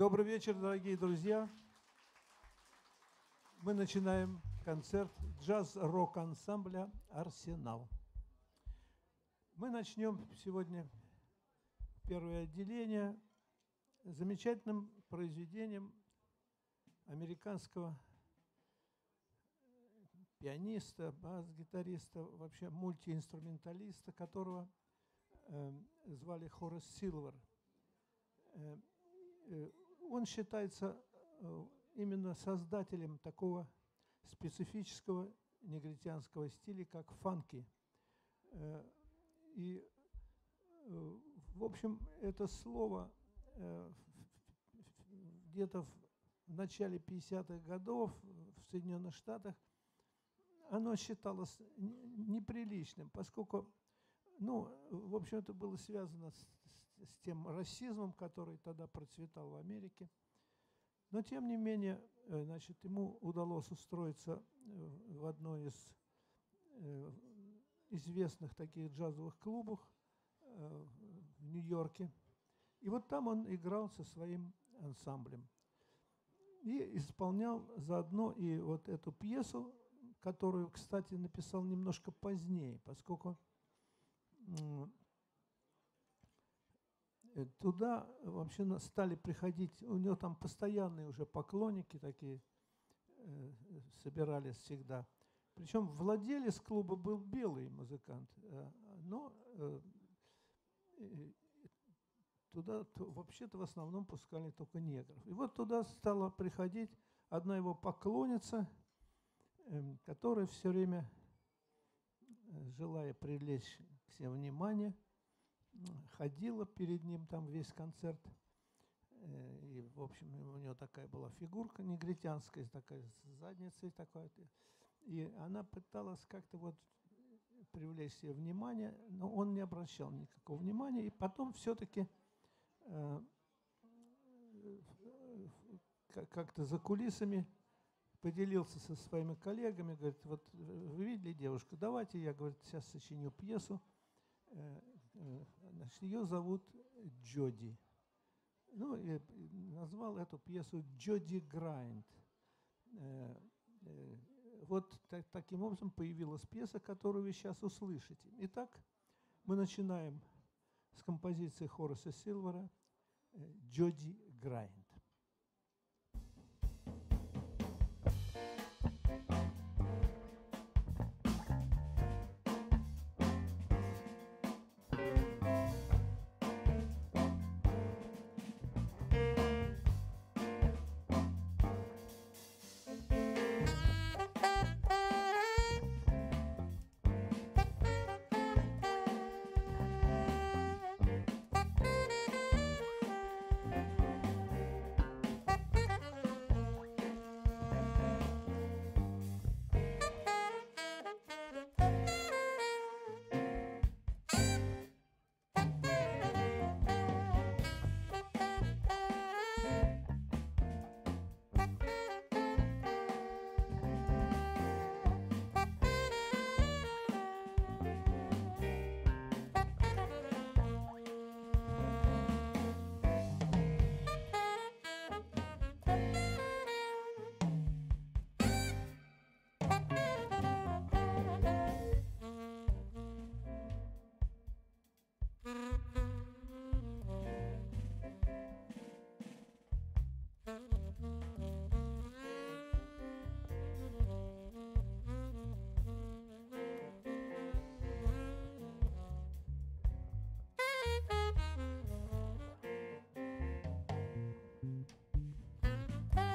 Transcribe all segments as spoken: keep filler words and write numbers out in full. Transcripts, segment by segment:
Добрый вечер, дорогие друзья. Мы начинаем концерт джаз-рок-ансамбля «Арсенал». Мы начнем сегодня первое отделение замечательным произведением американского пианиста, бас-гитариста, вообще мультиинструменталиста, которого э, звали Хорас Силвер. Э, э, он считается э, именно создателем такого специфического негритянского стиля, как фанки. Э, и, э, в общем, это слово э, где-то в начале пятидесятых годов в Соединенных Штатах оно считалось неприличным, поскольку, ну, в общем, это было связано с, с, с тем расизмом, который тогда процветал в Америке. Но, тем не менее, значит, ему удалось устроиться в одной из известных таких джазовых клубов в Нью-Йорке. И вот там он играл со своим ансамблем. И исполнял заодно и вот эту пьесу, которую, кстати, написал немножко позднее, поскольку туда вообще стали приходить, у него там постоянные уже поклонники такие э, собирались всегда. Причем владелец клуба был белый музыкант, э, но э, э, туда вообще-то в основном пускали только негров. И вот туда стала приходить одна его поклонница, э, которая все время, э, желая привлечь к себе внимание, ходила перед ним там весь концерт. И, в общем, у нее такая была фигурка негритянская, такая с задницей такой. И она пыталась как-то вот привлечь себе внимание, но он не обращал никакого внимания. И потом все-таки э, как-то за кулисами поделился со своими коллегами, говорит, вот вы видели девушку, давайте я, говорит, сейчас сочиню пьесу. Значит, ее зовут Джоди. Ну, и назвал эту пьесу «Джоди Грайнд». Вот так, таким образом появилась пьеса, которую вы сейчас услышите. Итак, мы начинаем с композиции Хораса Силвера «Джоди Грайнд». Thank you.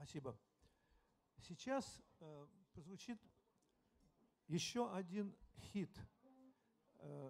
Спасибо. Сейчас э, прозвучит еще один хит, э,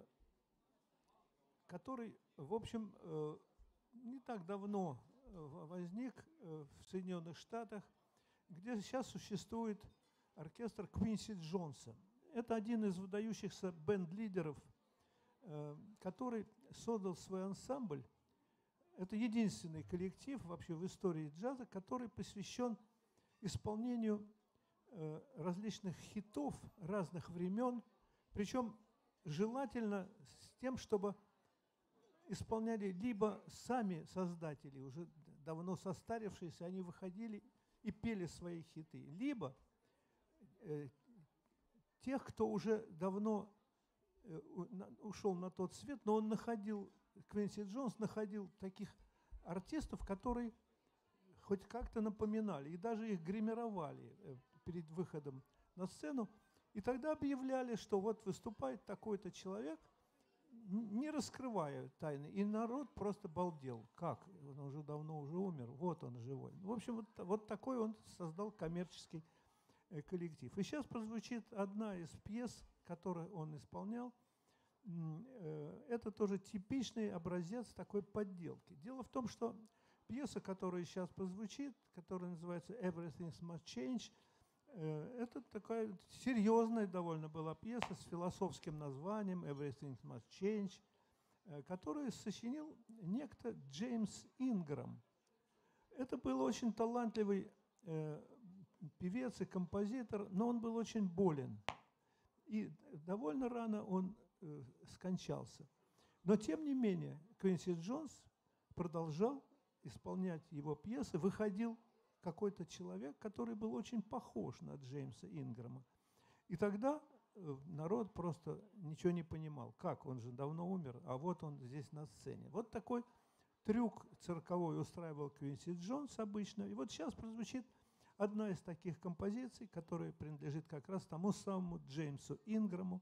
который, в общем, э, не так давно возник э, в Соединенных Штатах, где сейчас существует оркестр Квинси Джонса. Это один из выдающихся бенд-лидеров, э, который создал свой ансамбль. Это единственный коллектив вообще в истории джаза, который посвящен исполнению э, различных хитов разных времен, причем желательно с тем, чтобы исполняли либо сами создатели, уже давно состарившиеся, они выходили и пели свои хиты, либо э, тех, кто уже давно э, ушел на тот свет, но он находил, Квинси Джонс находил таких артистов, которые хоть как-то напоминали, и даже их гримировали э, перед выходом на сцену, и тогда объявляли, что вот выступает такой-то человек, не раскрывая тайны, и народ просто балдел. Как? Он уже давно уже умер, вот он живой. В общем, вот, вот такой он создал коммерческий э, коллектив. И сейчас прозвучит одна из пьес, которую он исполнял. Э, это тоже типичный образец такой подделки. Дело в том, что пьеса, которая сейчас прозвучит, которая называется «Everything Must Change», это такая серьезная довольно была пьеса с философским названием «Everything Must Change», которую сочинил некто Джеймс Инграм. Это был очень талантливый э, певец и композитор, но он был очень болен. И довольно рано он э, скончался. Но тем не менее Квинси Джонс продолжал исполнять его пьесы, выходил какой-то человек, который был очень похож на Джеймса Инграма. И тогда народ просто ничего не понимал. Как? Он же давно умер, а вот он здесь на сцене. Вот такой трюк цирковой устраивал Квинси Джонс обычно. И вот сейчас прозвучит одна из таких композиций, которая принадлежит как раз тому самому Джеймсу Инграму.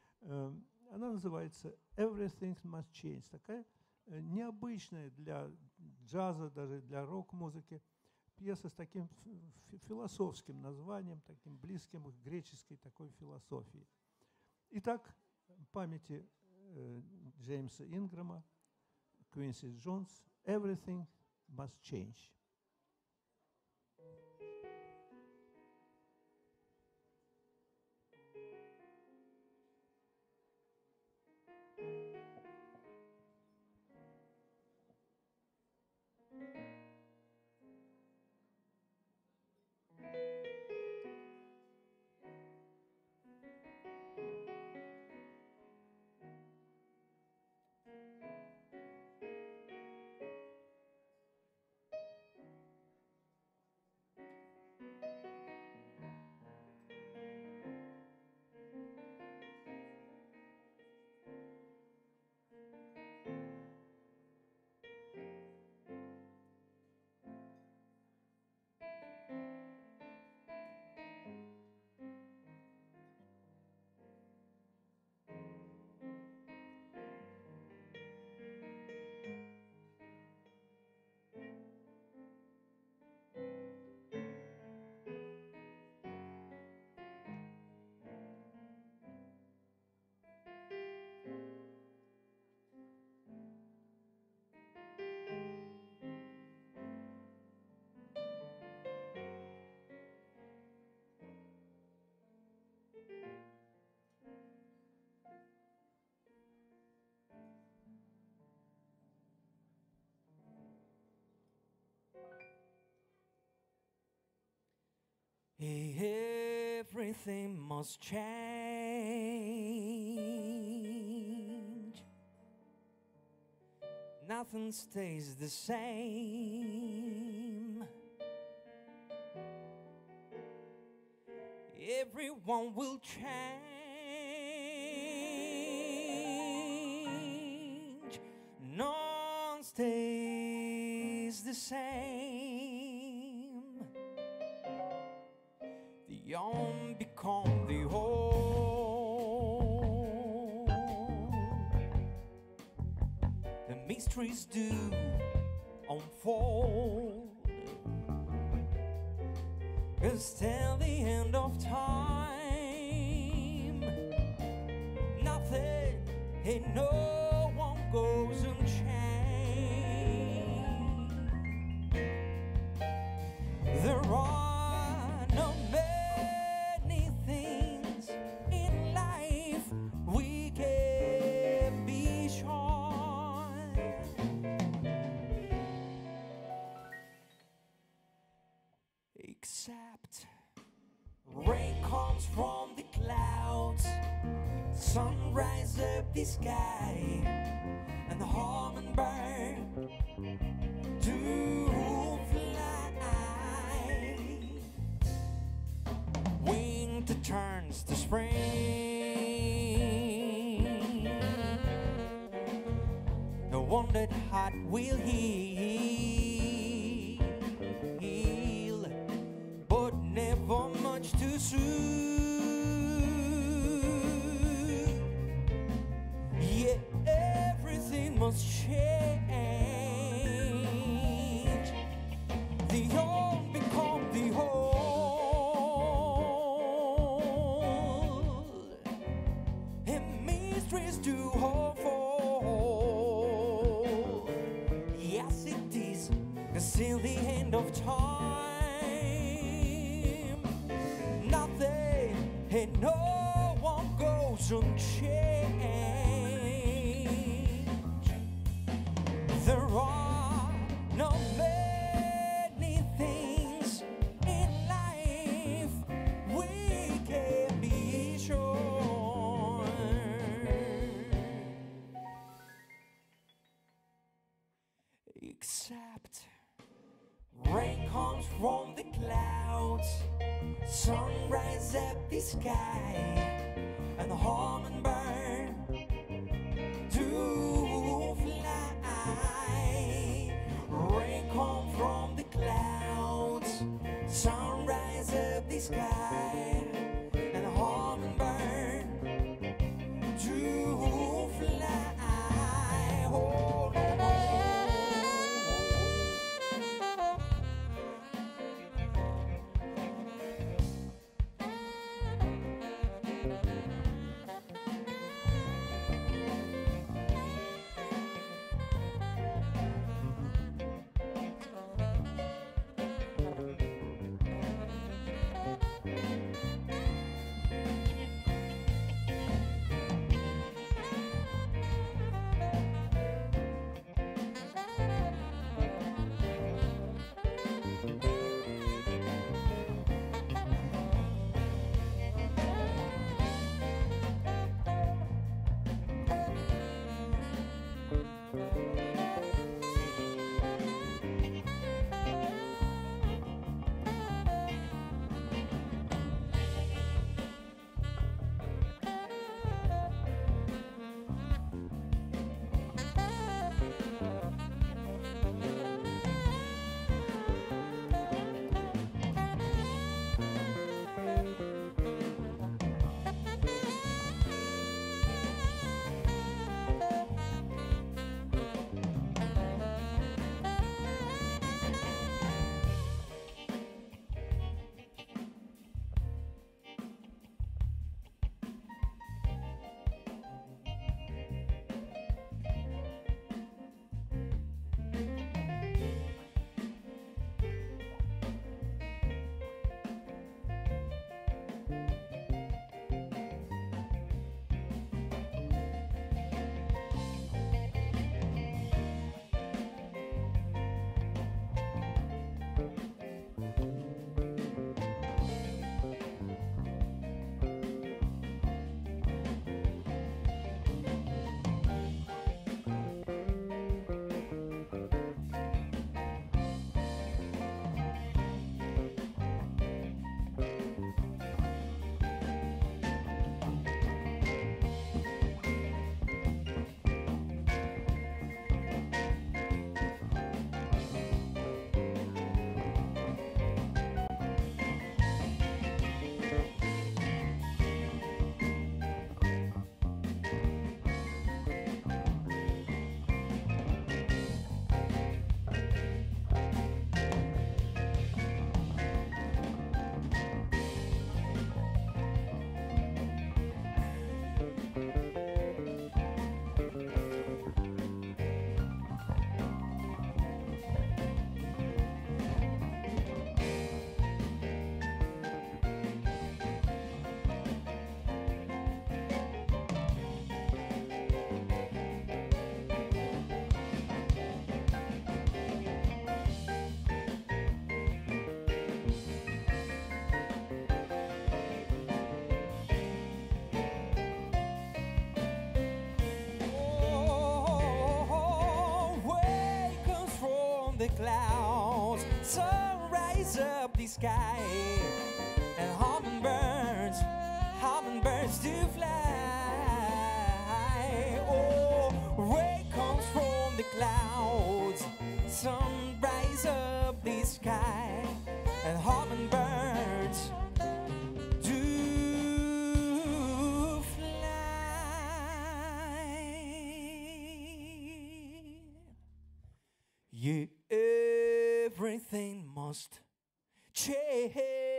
Она называется «Everything Must Change». Такая необычная для джаза, даже для рок-музыки пьеса с таким философским названием, таким близким к греческой такой философии. Итак, памяти э, Джеймса Инграма, Квинси Джонс, «Everything Must Change». Everything must change. Nothing stays the same. Everyone will change. None stays the same. The young become the old. The mysteries do unfold. 'cause till the end of time, nothing and no one goes unchanged. There are no many things in life we can be sure, except rain comes from the clouds, sun rises up the sky, and the hummingbird do fly. Winter turns to spring. The one that heart will heal, but never much too soon. Yeah, everything must change. The young become the old, and mysteries do unfold. Yes, it is still the end of time. Nothing and no one goes unchanged. There are no many things in life we can be sure, except rain comes from the clouds, sun rises up the sky, and the hummingbird do fly. Rain comes from the clouds, sun rises up the sky, and the hummingbird do fly. Oh, no, no. the clouds, sun rise up the sky, and hummingbirds, hummingbirds do fly. Oh, rain comes from the clouds, sun rise up the sky, and hummingbirds do fly. Yeah, everything must change.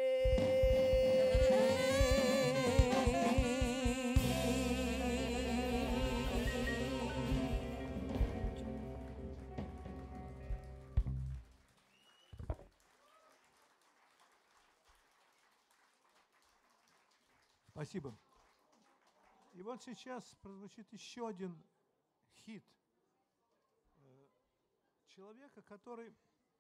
Спасибо. И вот сейчас прозвучит еще один хит э, человека, который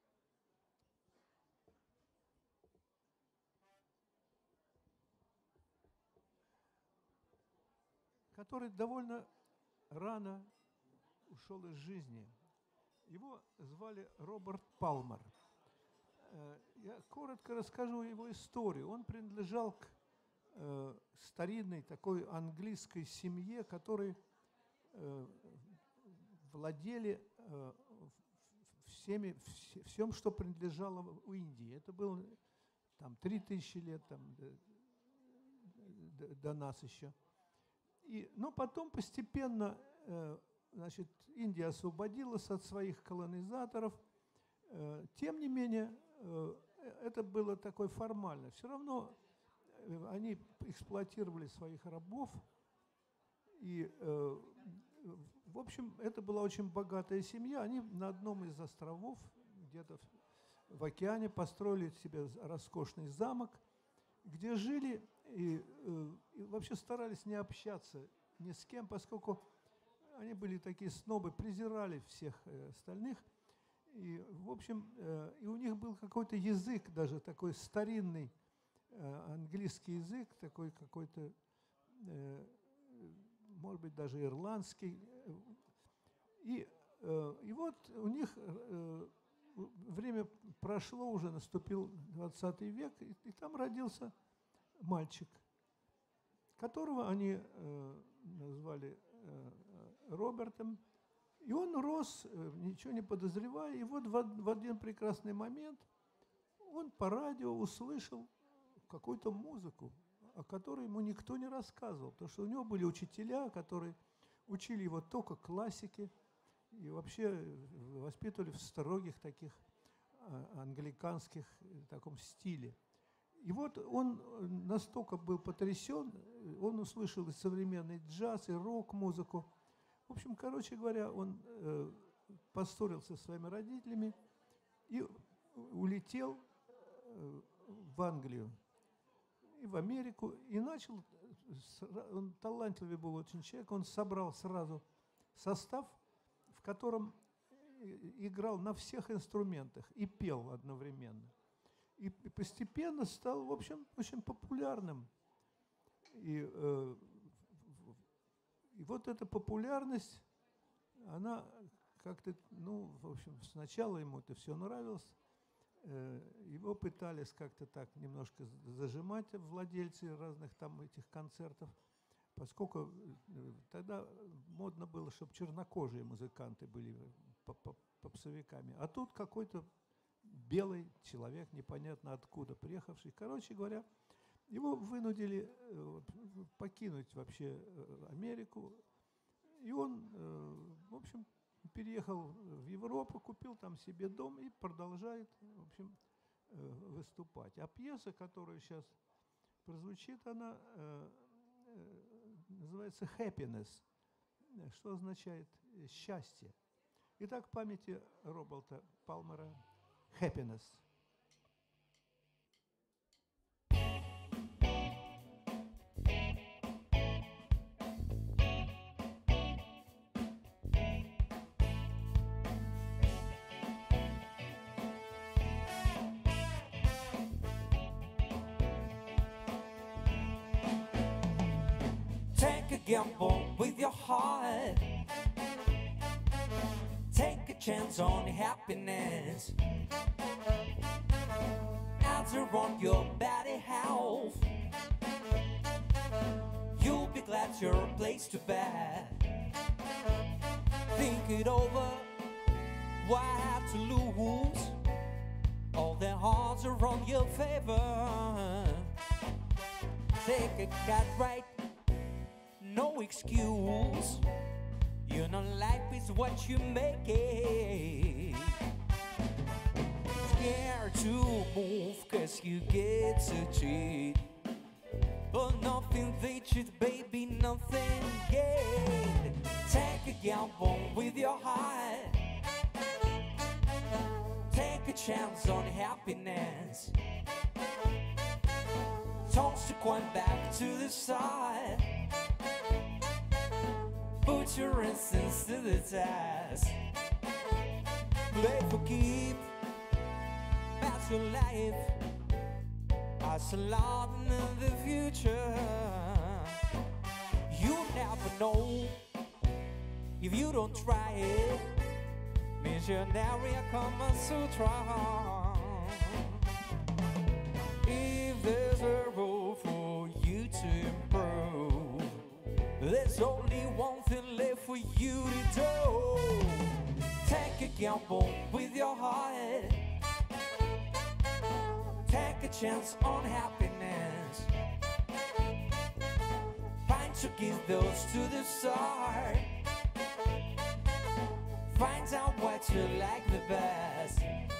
который довольно рано ушел из жизни. Его звали Роберт Палмер. Э, я коротко расскажу его историю. Он принадлежал к э, старинной такой английской семье, которые э, владели э, всеми, вс- всем, что принадлежало в Индии. Это было там три тысячи лет там, до, до, до нас еще. И, но потом постепенно э, значит, Индия освободилась от своих колонизаторов. Э, тем не менее, э, это было такое формально. Все равно э, они эксплуатировали своих рабов. И, э, в общем, это была очень богатая семья. Они на одном из островов, где-то в, в океане, построили себе роскошный замок, где жили и, э, и вообще старались не общаться ни с кем, поскольку они были такие снобы, презирали всех э, остальных. И, в общем, э, и у них был какой-то язык, даже такой старинный э, английский язык, такой какой-то, э, может быть, даже ирландский. И, э, и вот у них э, время прошло, уже наступил двадцатый век, и, и там родился мальчик, которого они э, назвали э, Робертом. И он рос, э, ничего не подозревая, и вот в, в один прекрасный момент он по радио услышал какую-то музыку, о которой ему никто не рассказывал, потому что у него были учителя, которые учили его только классике и вообще воспитывали в строгих таких э, англиканских э, таком стиле. И вот он настолько был потрясен, он услышал и современный джаз, и рок-музыку. В общем, короче говоря, он э, поссорился со своими родителями и улетел э, в Англию и в Америку, и начал, он талантливый был очень человек, он собрал сразу состав, в котором играл на всех инструментах и пел одновременно. И постепенно стал, в общем, очень популярным. И, э, и вот эта популярность, она как-то, ну, в общем, сначала ему это все нравилось. Э, его пытались как-то так немножко зажимать владельцы разных там этих концертов, поскольку э, тогда модно было, чтобы чернокожие музыканты были попсовиками. А тут какой-то белый человек, непонятно откуда приехавший. Короче говоря, его вынудили э, покинуть вообще э, Америку. И он, э, в общем, переехал в Европу, купил там себе дом и продолжает, в общем, э, выступать. А пьеса, которая сейчас прозвучит, она э, э, называется «Happiness», что означает «счастье». Итак, в памяти Роберта Палмера «Happiness». Take a gamble with your heart. Take a chance on happiness. Ads around your body health. You'll be glad you're a place to bed. Think it over, why have to lose? All the odds are on your favor. Take a cut right, no excuse. You know life is what you make it. Scared to move cause you get to cheat. But nothing they cheat, baby, nothing gained. Take a gamble with your heart. Take a chance on happiness. Toss the coin back to the side. Put your instincts to the test. Play for keep. That's your life. As a lot in the future. You never know if you don't try it. Missionary Kama Sutra. If there's a road for you to improve, there's only one thing left for you to do. Take a gamble with your heart. Take a chance on happiness. Find to give those to the start. Find out what you like the best.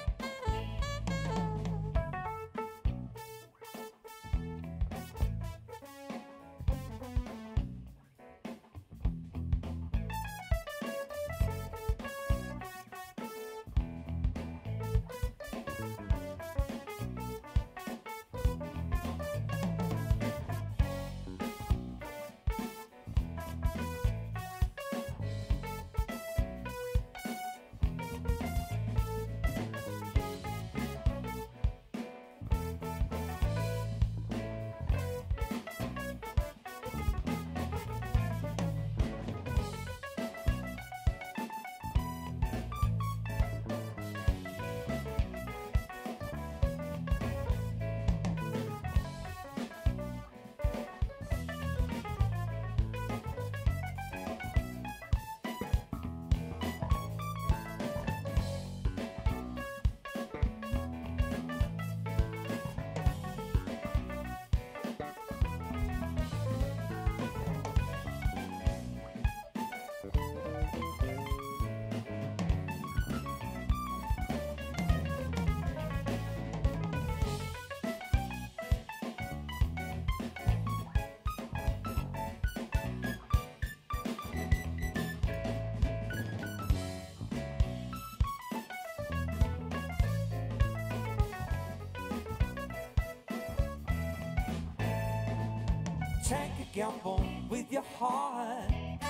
Take a gamble with your heart.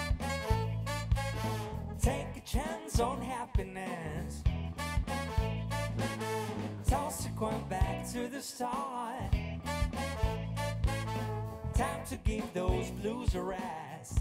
Take a chance on happiness. Toss a coin back to the start. Time to give those blues a rest.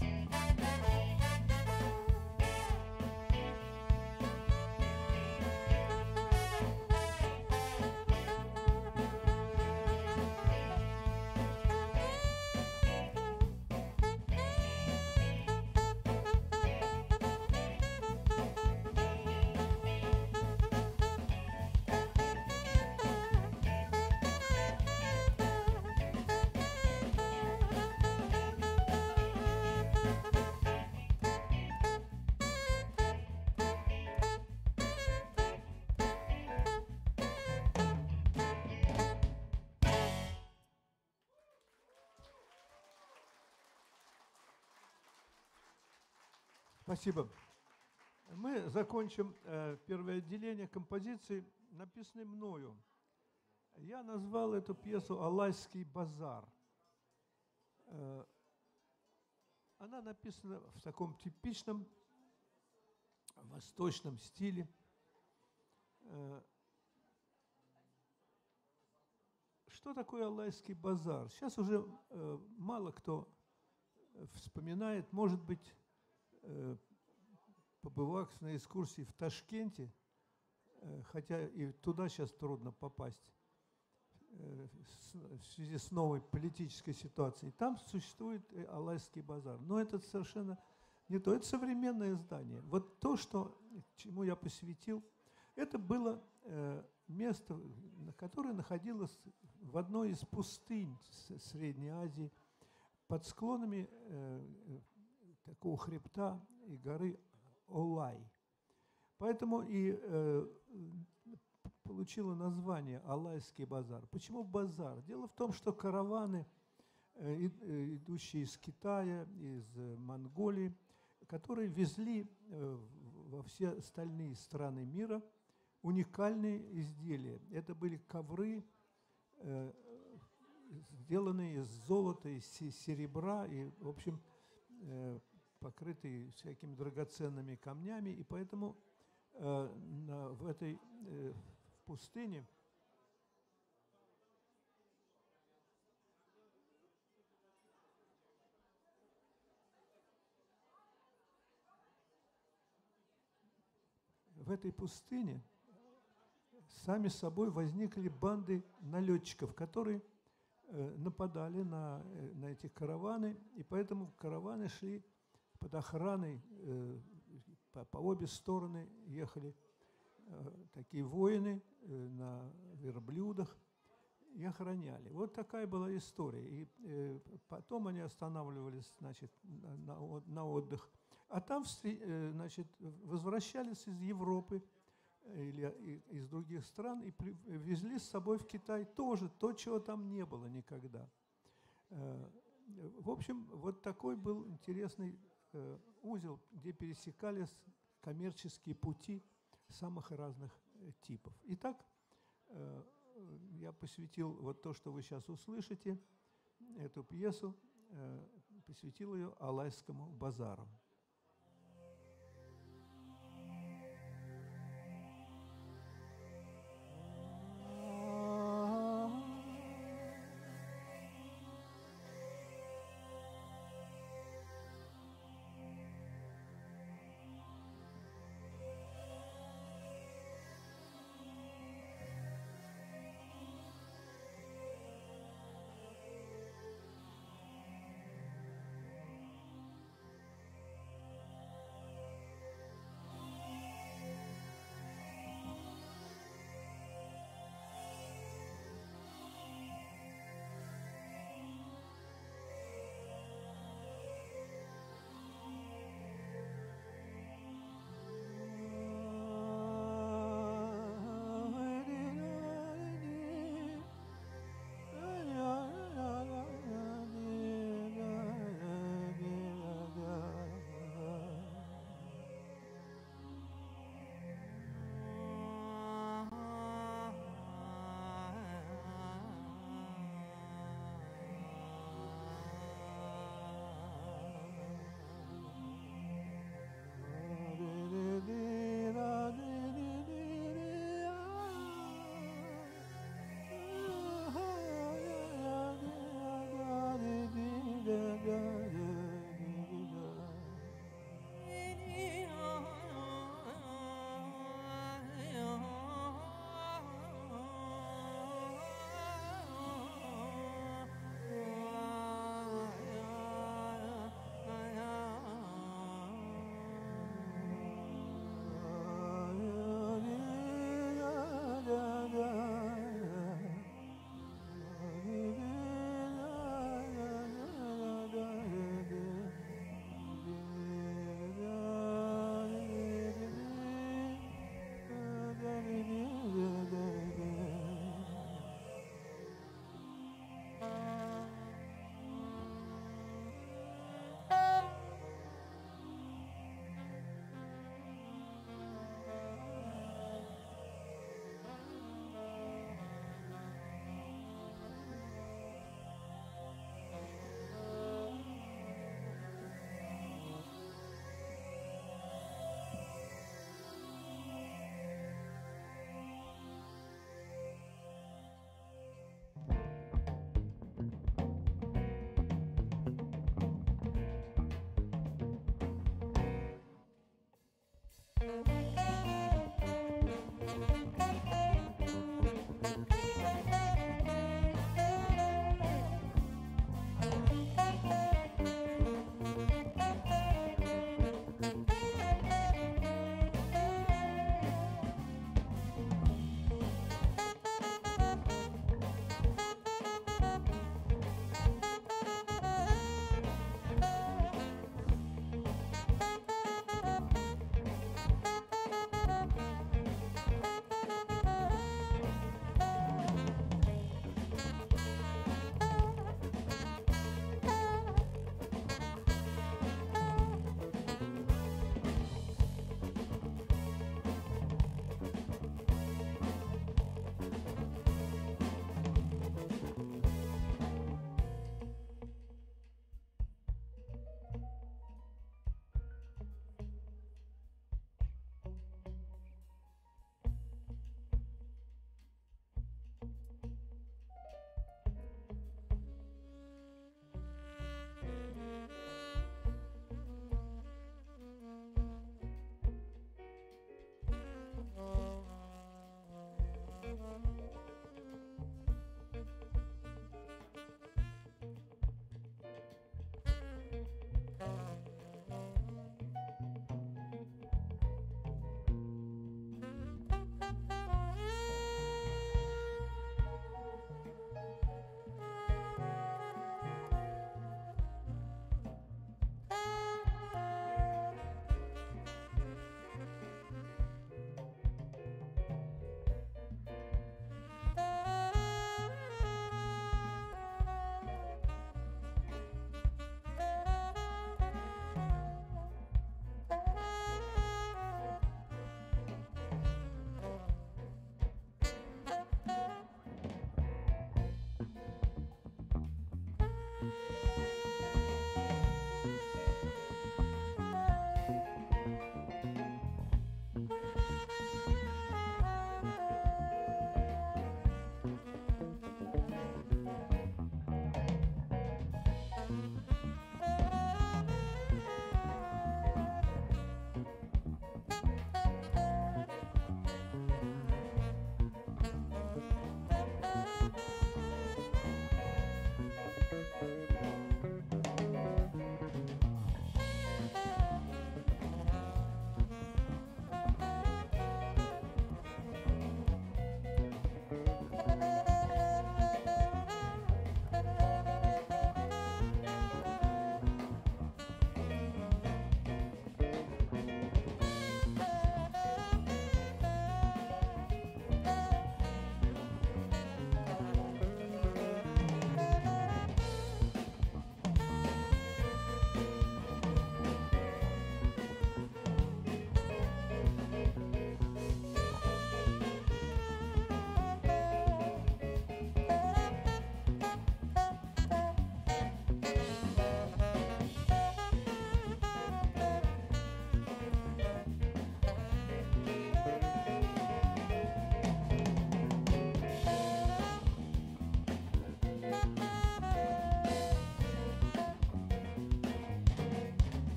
Спасибо. Мы закончим э, первое отделение композиции, написанной мною. Я назвал эту пьесу «Алайский базар». Э, она написана в таком типичном восточном стиле. Э, что такое Алайский базар? Сейчас уже э, мало кто вспоминает, может быть, побывав на экскурсии в Ташкенте, хотя и туда сейчас трудно попасть в связи с новой политической ситуацией, там существует Алайский базар. Но это совершенно не то, это современное здание. Вот то, что, чему я посвятил, это было место, которое находилось в одной из пустынь Средней Азии, под склонами такого хребта и горы Олай. Поэтому и э, получило название Алайский базар. Почему базар? Дело в том, что караваны, э, идущие из Китая, из Монголии, которые везли э, во все остальные страны мира уникальные изделия. Это были ковры, э, сделанные из золота, из серебра и, в общем, э, покрытые всякими драгоценными камнями, и поэтому э, на, в этой э, в пустыне в этой пустыне сами собой возникли банды налетчиков, которые э, нападали на, на эти караваны, и поэтому караваны шли под охраной, э, по, по обе стороны ехали э, такие воины э, на верблюдах и охраняли. Вот такая была история. И э, потом они останавливались, значит, на, на отдых. А там, э, значит, возвращались из Европы или из других стран и при, везли с собой в Китай тоже то, чего там не было никогда. Э, в общем, вот такой был интересный узел, где пересекались коммерческие пути самых разных типов. Итак, я посвятил вот то, что вы сейчас услышите, эту пьесу, посвятил ее Алайскому базару.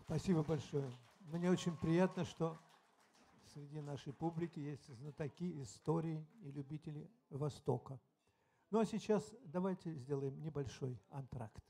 Спасибо большое. Мне очень приятно, что среди нашей публики есть знатоки истории и любители Востока. Ну а сейчас давайте сделаем небольшой антракт.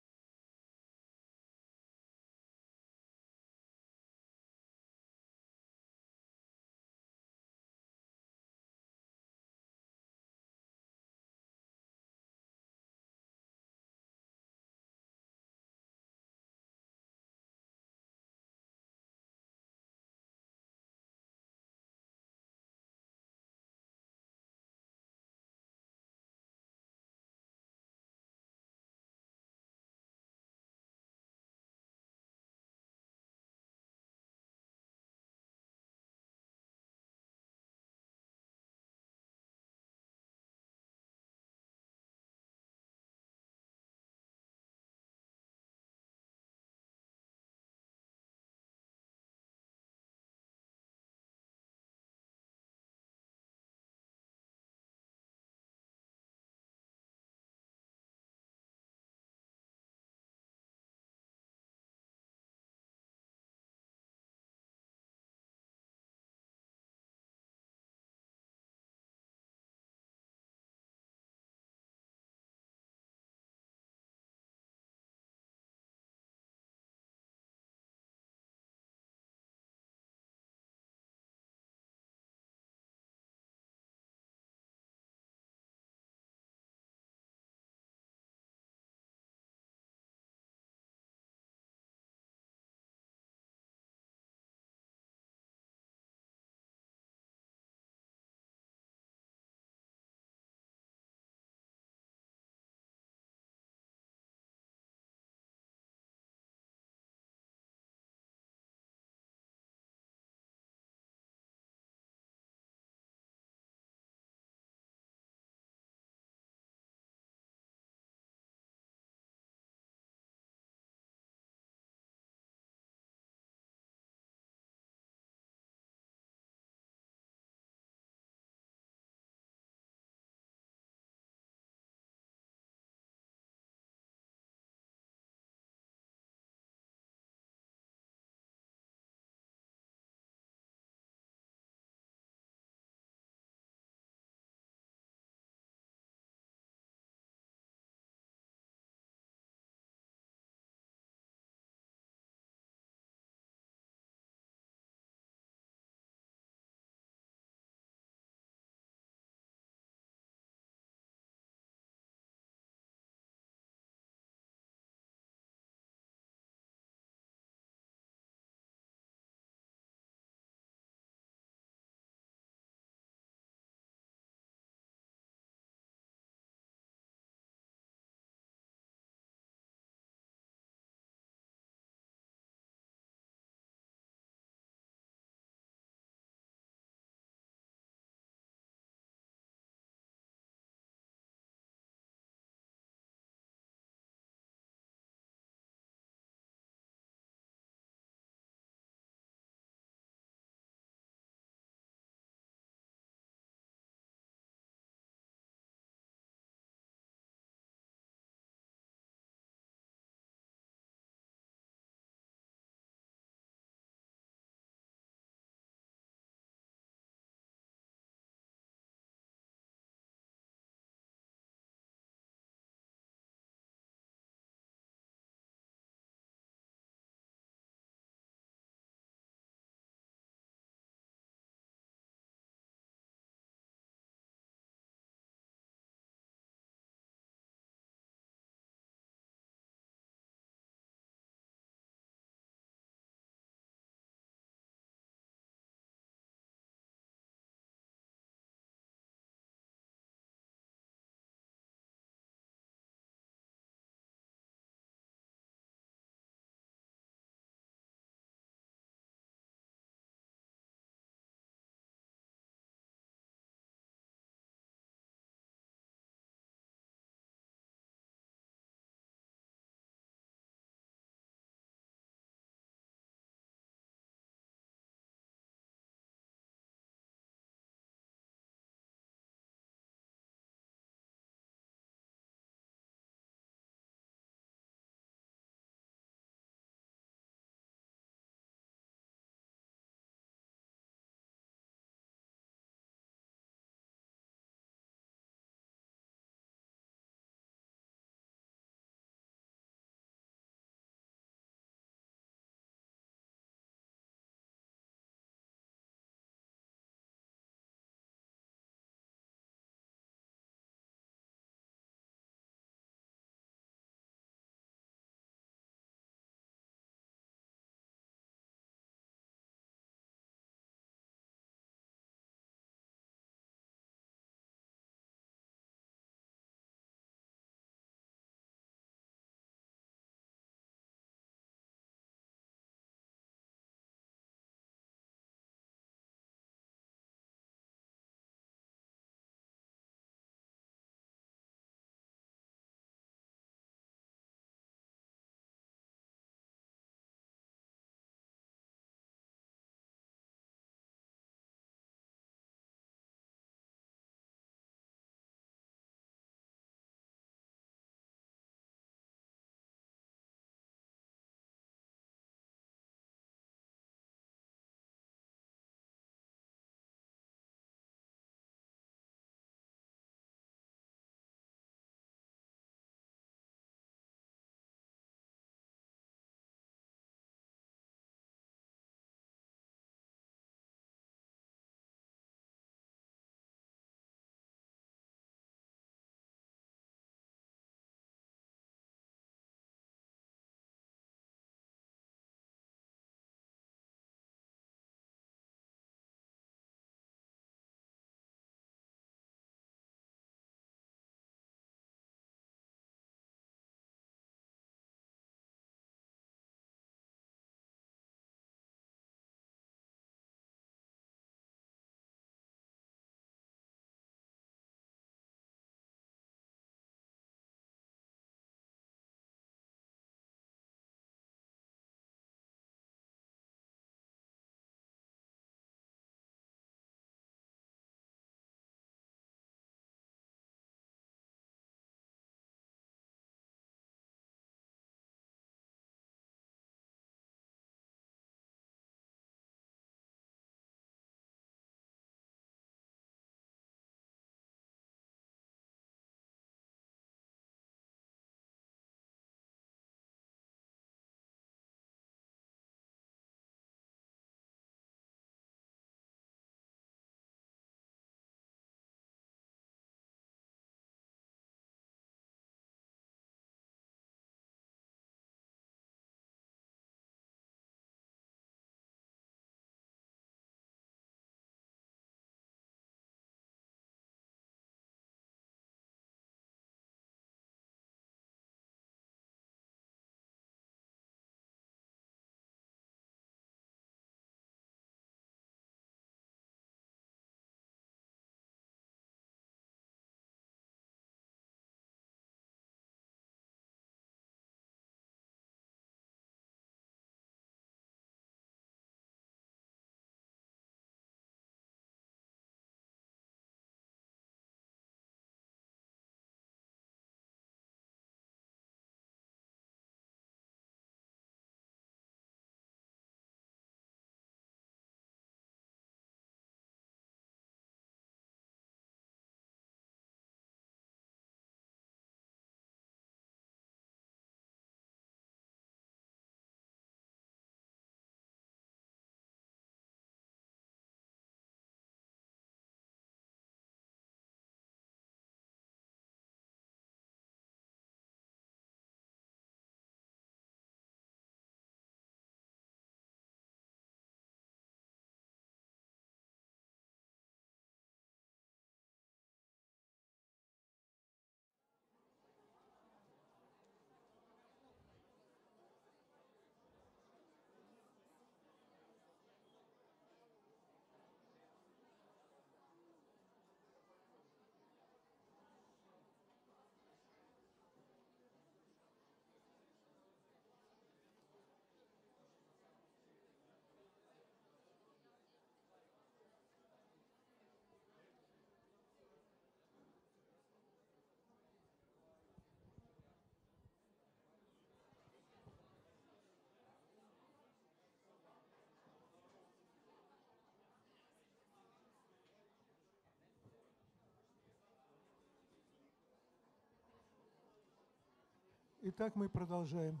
Итак, мы продолжаем.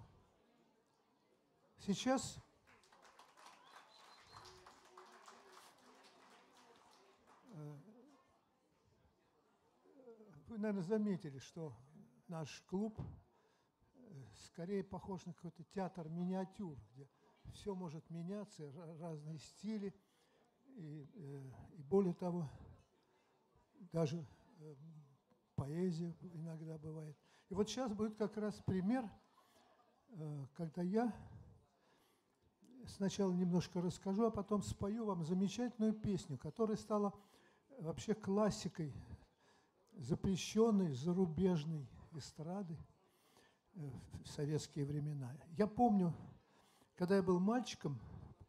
Сейчас вы, наверное, заметили, что наш клуб скорее похож на какой-то театр миниатюр, где все может меняться, разные стили, и, и более того, даже поэзия иногда бывает. И вот сейчас будет как раз пример, когда я сначала немножко расскажу, а потом спою вам замечательную песню, которая стала вообще классикой запрещенной зарубежной эстрады в советские времена. Я помню, когда я был мальчиком,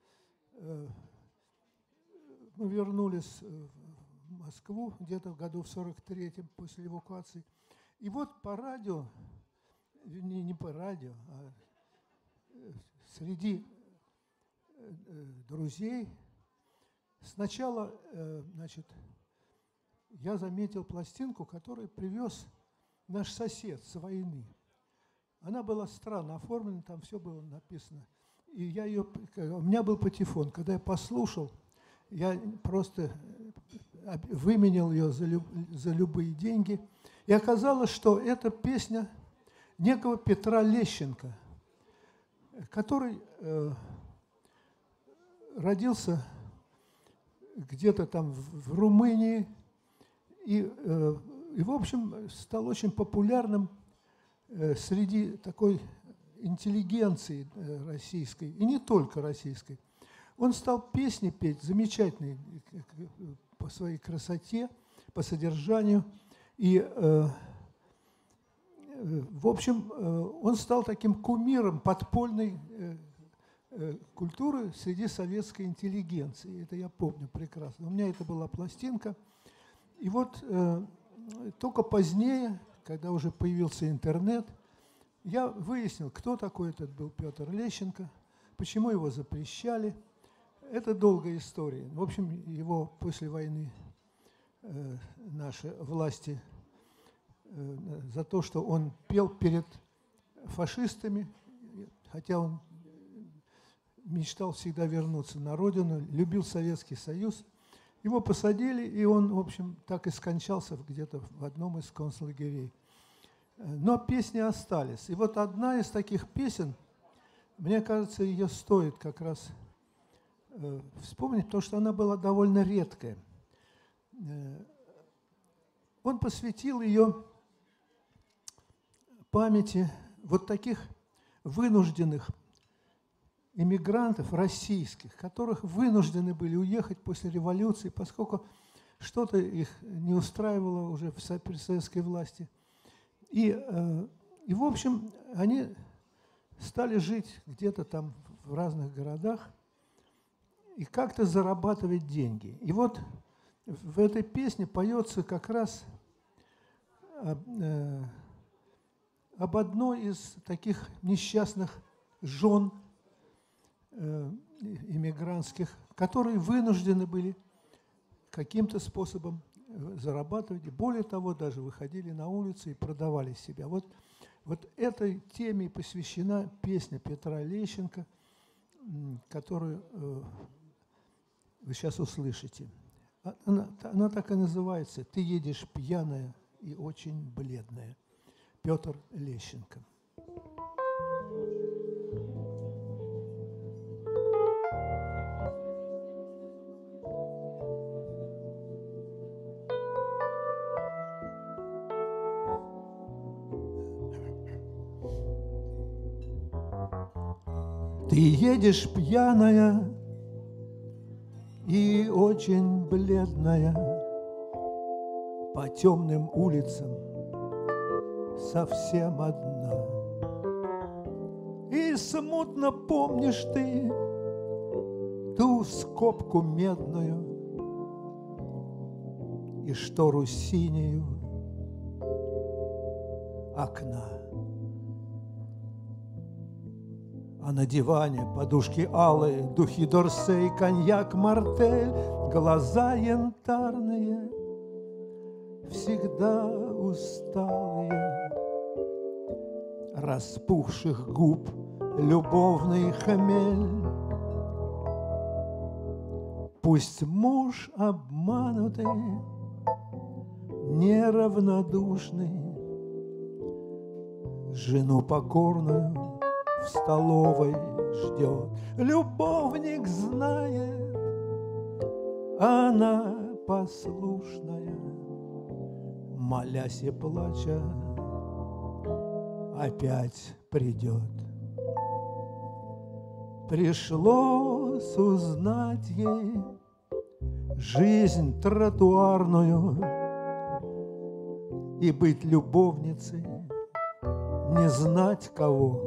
мы вернулись в Москву где-то в году в сорок третьем после эвакуации. И вот по радио, не, не по радио, а среди друзей сначала, значит, я заметил пластинку, которую привез наш сосед с войны. Она была странно оформлена, там все было написано. И я ее, у меня был патефон. Когда я послушал, я просто выменял ее за, люб, за любые деньги. И оказалось, что это песня некого Петра Лещенко, который э, родился где-то там в, в Румынии и, э, и, в общем, стал очень популярным э, среди такой интеллигенции э, российской, и не только российской. Он стал песни петь замечательные по своей красоте, по содержанию. И, э, в общем, э, он стал таким кумиром подпольной э, э, культуры среди советской интеллигенции. Это я помню прекрасно. У меня это была пластинка. И вот э, только позднее, когда уже появился интернет, я выяснил, кто такой этот был Петр Лещенко, почему его запрещали. Это долгая история. В общем, его после войны э, наши власти э, за то, что он пел перед фашистами, хотя он мечтал всегда вернуться на родину, любил Советский Союз. Его посадили, и он, в общем, так и скончался где-то в одном из концлагерей. Но песни остались. И вот одна из таких песен, мне кажется, ее стоит как раз э, вспомнить, потому что она была довольно редкая. Э, он посвятил ее памяти вот таких вынужденных иммигрантов российских, которых вынуждены были уехать после революции, поскольку что-то их не устраивало уже при советской власти. И, и, в общем, они стали жить где-то там в разных городах и как-то зарабатывать деньги. И вот в этой песне поется как раз об, э, об одной из таких несчастных жен э, иммигрантских, которые вынуждены были каким-то способом зарабатывать, и более того, даже выходили на улицы и продавали себя. Вот, вот этой теме посвящена песня Петра Лещенко, которую э, вы сейчас услышите. Она, она так и называется «Ты едешь пьяная и очень бледная». Петр Лещенко. Ты едешь пьяная и очень бледная по темным улицам, совсем одна. И смутно помнишь ты ту скобку медную и штору синюю окна. А на диване подушки алые, духи Дорсей, коньяк, мартель, глаза янтарные, всегда усталые. распухших губ любовный хмель. Пусть муж обманутый, неравнодушный, жену покорную в столовой ждет. Любовник знает, она послушная, молясь и плача, опять придет. Пришлось узнать ей жизнь тротуарную и быть любовницей, не знать кого.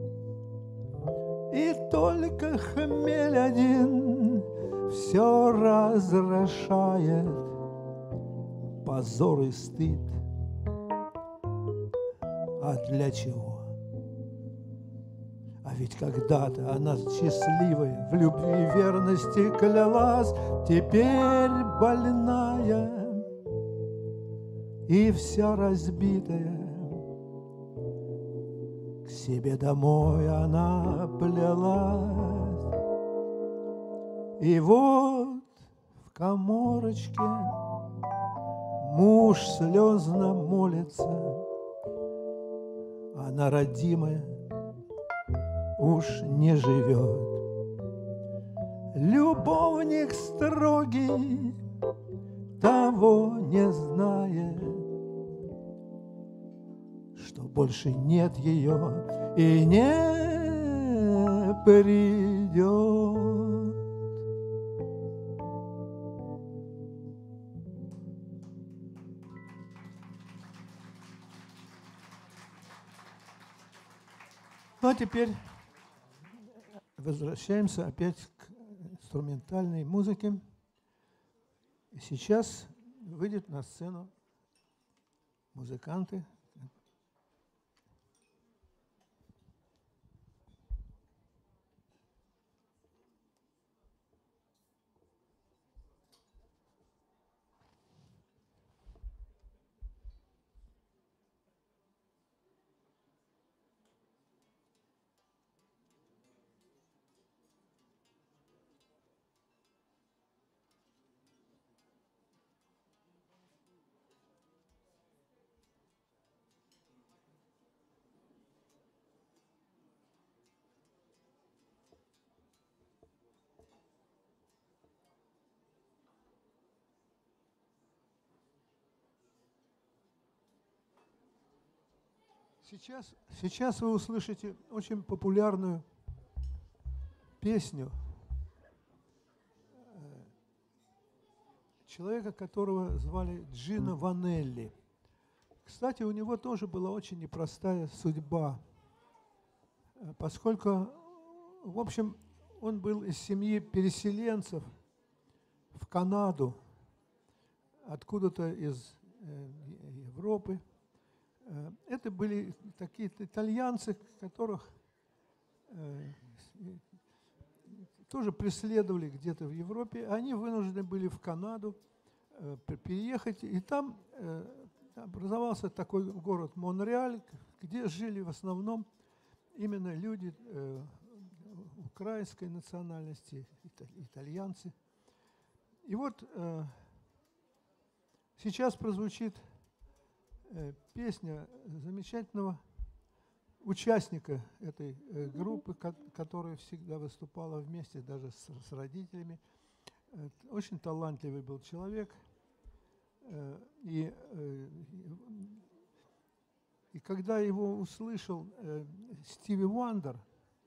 И только хмель один все разрушает, позор и стыд. А для чего? А ведь когда-то она счастливая, в любви и верности клялась, теперь больная и вся разбитая. К себе домой она плелась, и вот в каморочке муж слезно молится, она родимая уж не живет. Любовник строгий того не знает, что больше нет ее и не придет. Ну а теперь возвращаемся опять к инструментальной музыке. И сейчас выйдет на сцену музыканты. Сейчас, сейчас вы услышите очень популярную песню человека, которого звали Джино Ванелли. Кстати, у него тоже была очень непростая судьба, поскольку, в общем, он был из семьи переселенцев в Канаду, откуда-то из Европы. Это были такие итальянцы, которых э, тоже преследовали где-то в Европе. Они вынуждены были в Канаду э, переехать. И там э, образовался такой город Монреаль, где жили в основном именно люди э, украинской национальности, итальянцы. И вот э, сейчас прозвучит песня замечательного участника этой группы, которая всегда выступала вместе даже с, с родителями. Очень талантливый был человек. И, и когда его услышал Стиви Уандер,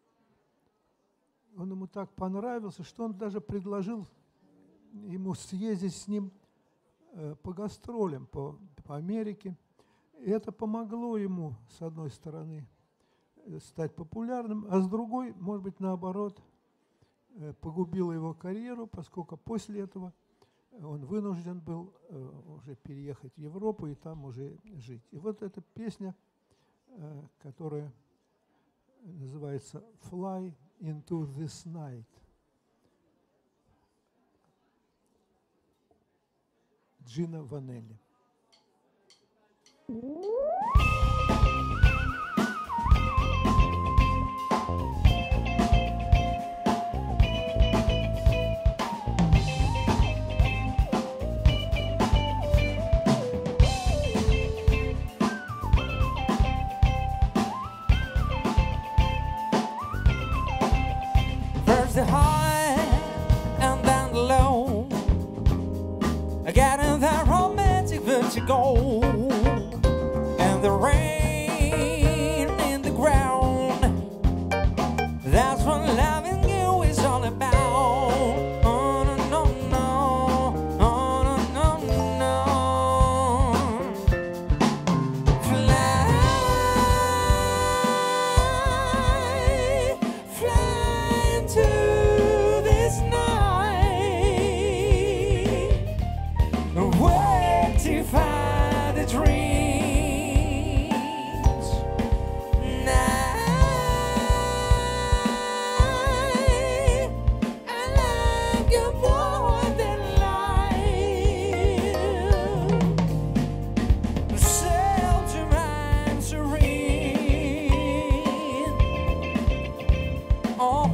он ему так понравился, что он даже предложил ему съездить с ним по гастролям по, по Америке. И это помогло ему, с одной стороны, стать популярным, а с другой, может быть, наоборот, погубило его карьеру, поскольку после этого он вынужден был уже переехать в Европу и там уже жить. И вот эта песня, которая называется «Fly into this night». Джино Ванелли. the high and then the low, getting that romantic vertigo, and the rain in the ground. That's what loving you is all about. Oh no no no, oh no no no. Fly, fly into this night, rectify the dreams. Night, I love you more than life. Sail to mind serene. Oh,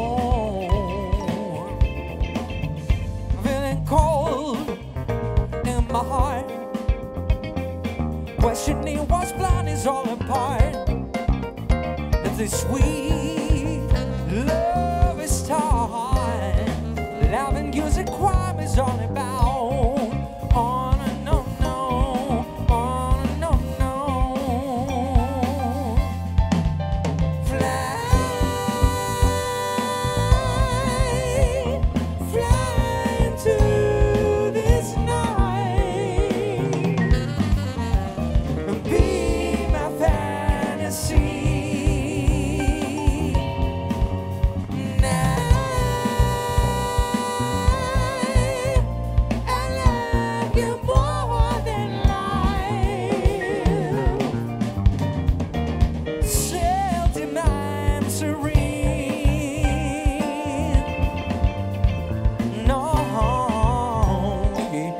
I'm feeling cold in my heart, questioning what's blind is all apart. That the sweet love is start. Loving you's a crime is all about. Oh no no, oh no no. Fly, fly into this night, be my fantasy. Night, I love you more than life. Sail to mind serene. No, yeah.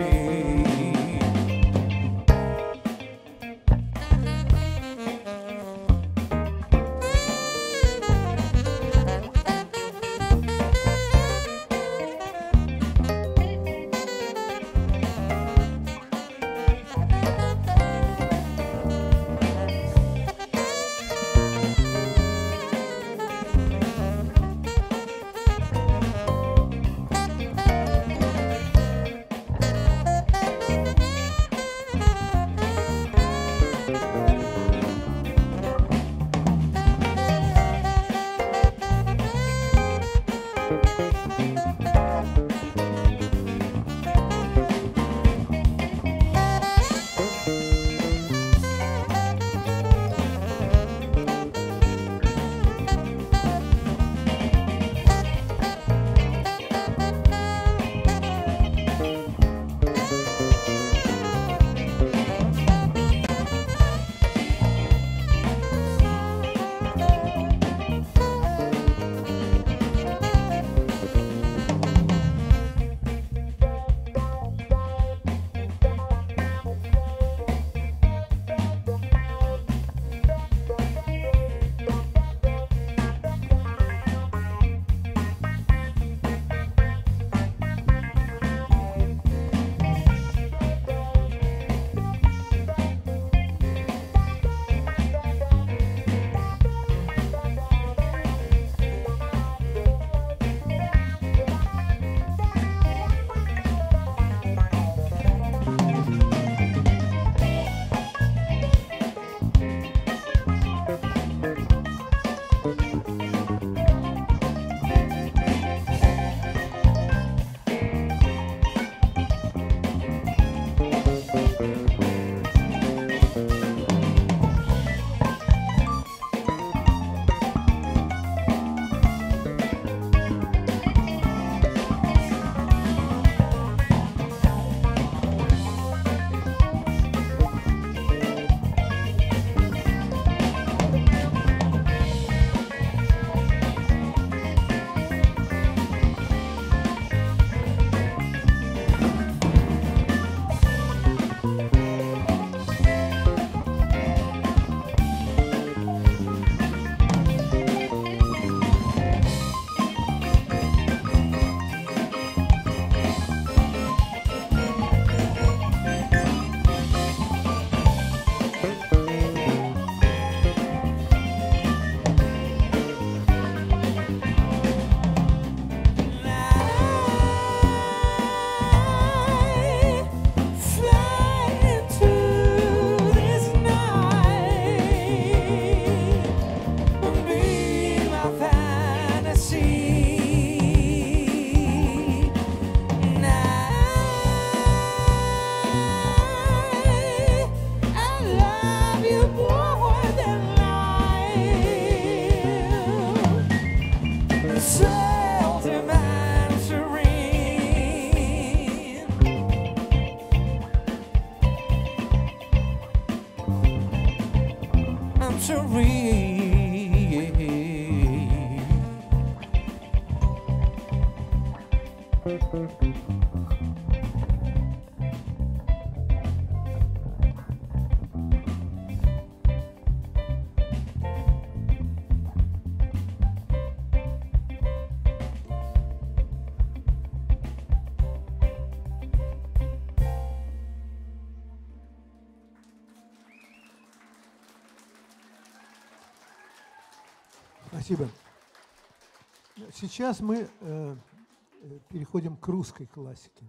Спасибо. Сейчас мы э, переходим к русской классике.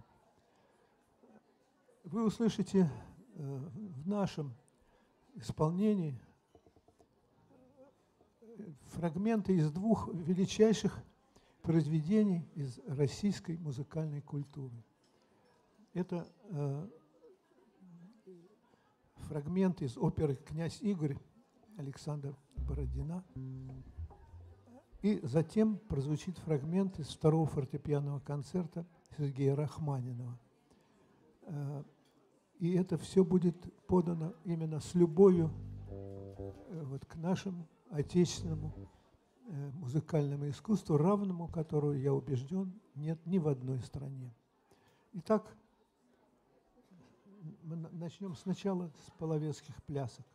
Вы услышите э, в нашем исполнении фрагменты из двух величайших произведений из российской музыкальной культуры. Это э, фрагмент из оперы «Князь Игорь» Александра Бородина. И затем прозвучит фрагмент из второго фортепианного концерта Сергея Рахманинова. И это все будет подано именно с любовью вот к нашему отечественному музыкальному искусству, равному которому, я убежден, нет ни в одной стране. Итак, мы начнем сначала с половецких плясок.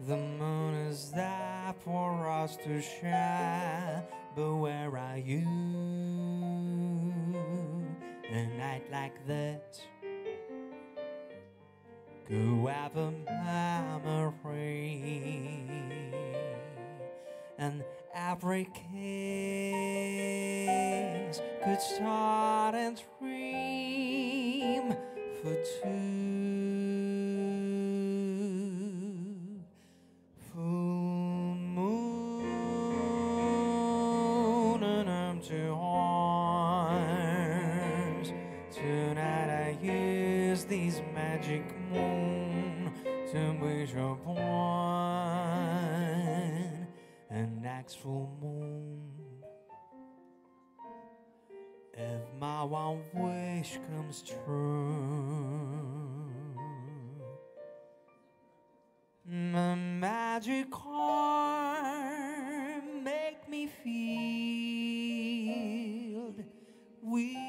The moon is there for us to share, but where are you? A night like that could have a memory, and every kiss could start and dream for two. Full moon and empty arms. Tonight I use this magic moon to wish upon an next full moon. If my one wish comes true, my magic arm make me feel with you.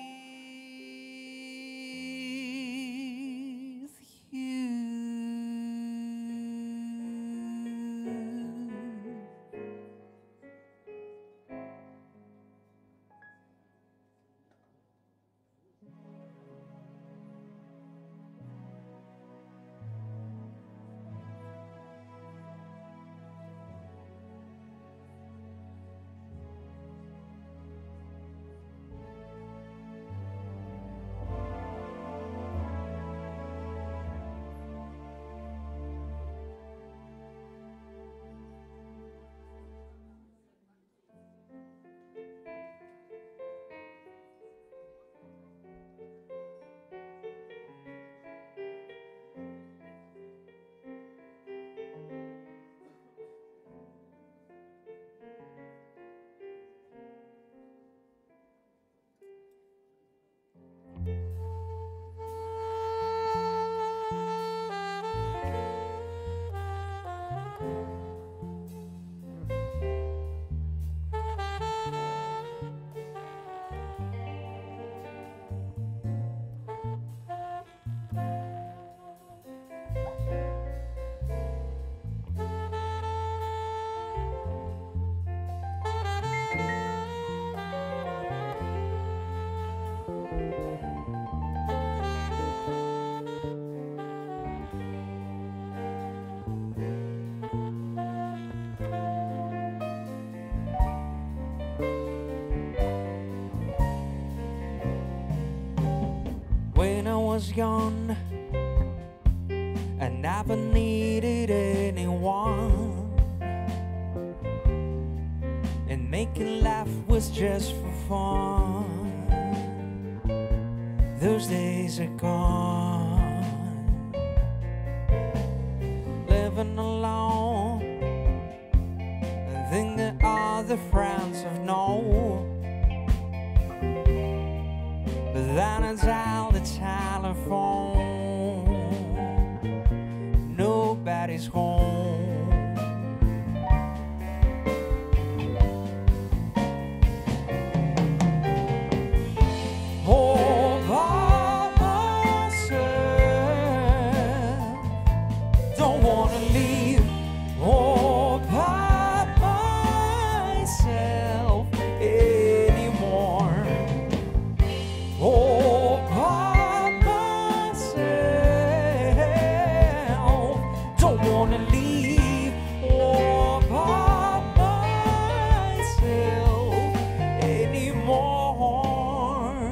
When I was young, I never needed anyone, and making laugh was just for fun. Those days are gone. Living alone, I think that all the friends I've known, but then I dialed the telephone, nobody's home. All by myself, don't wanna leave. All by myself anymore. All by myself, don't wanna leave. All by myself anymore.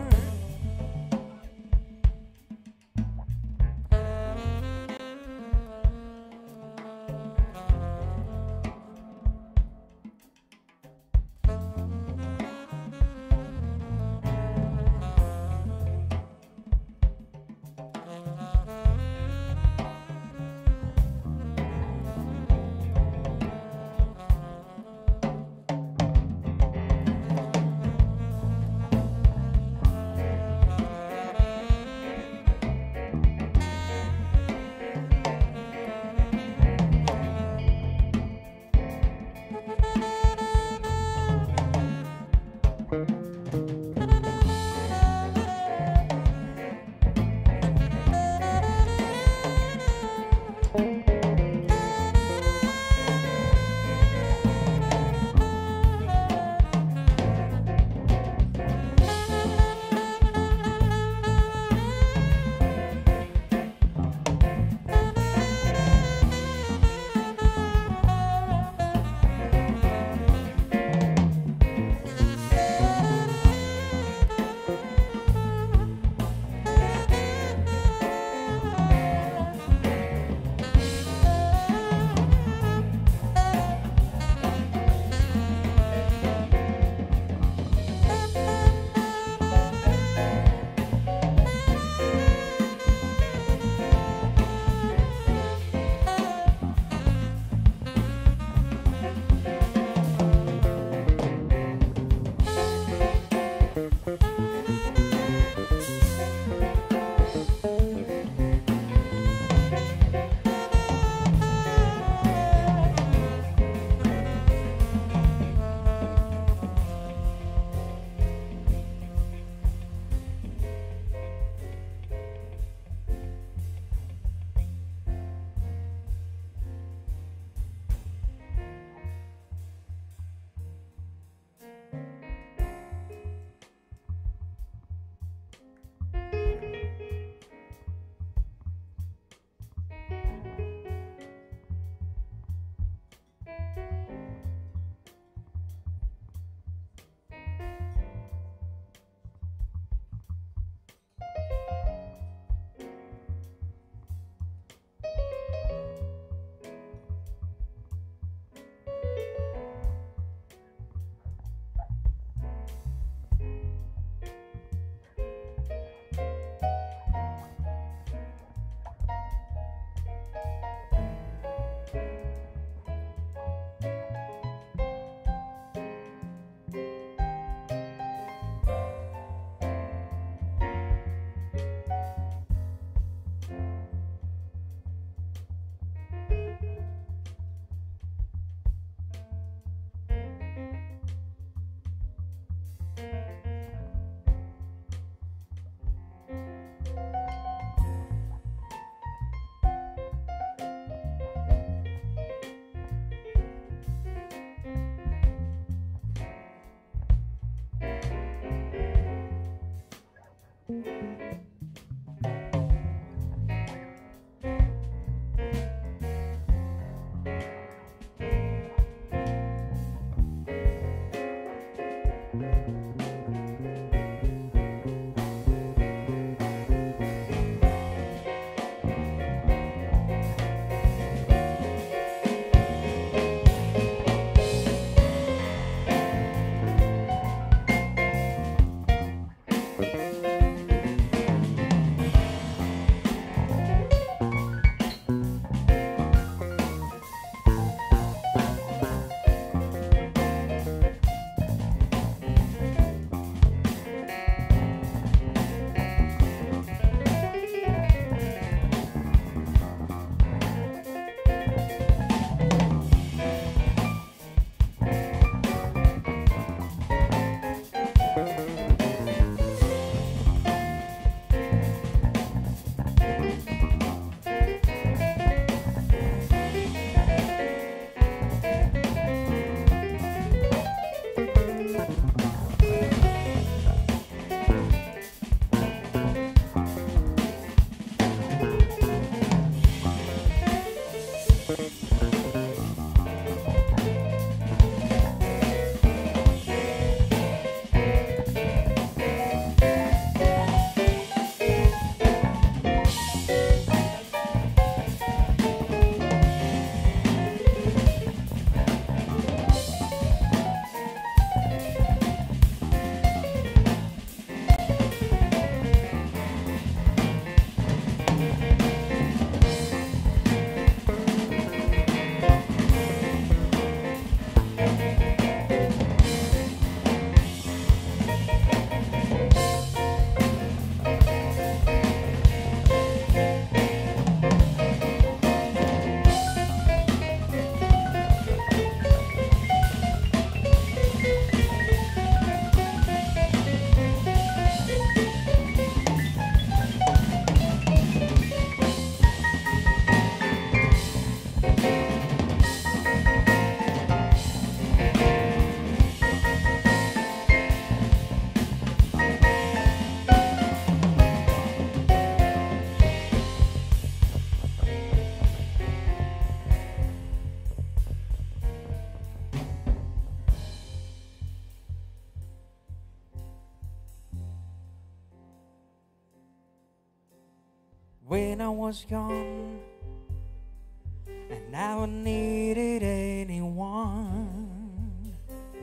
When I was young, I never needed anyone,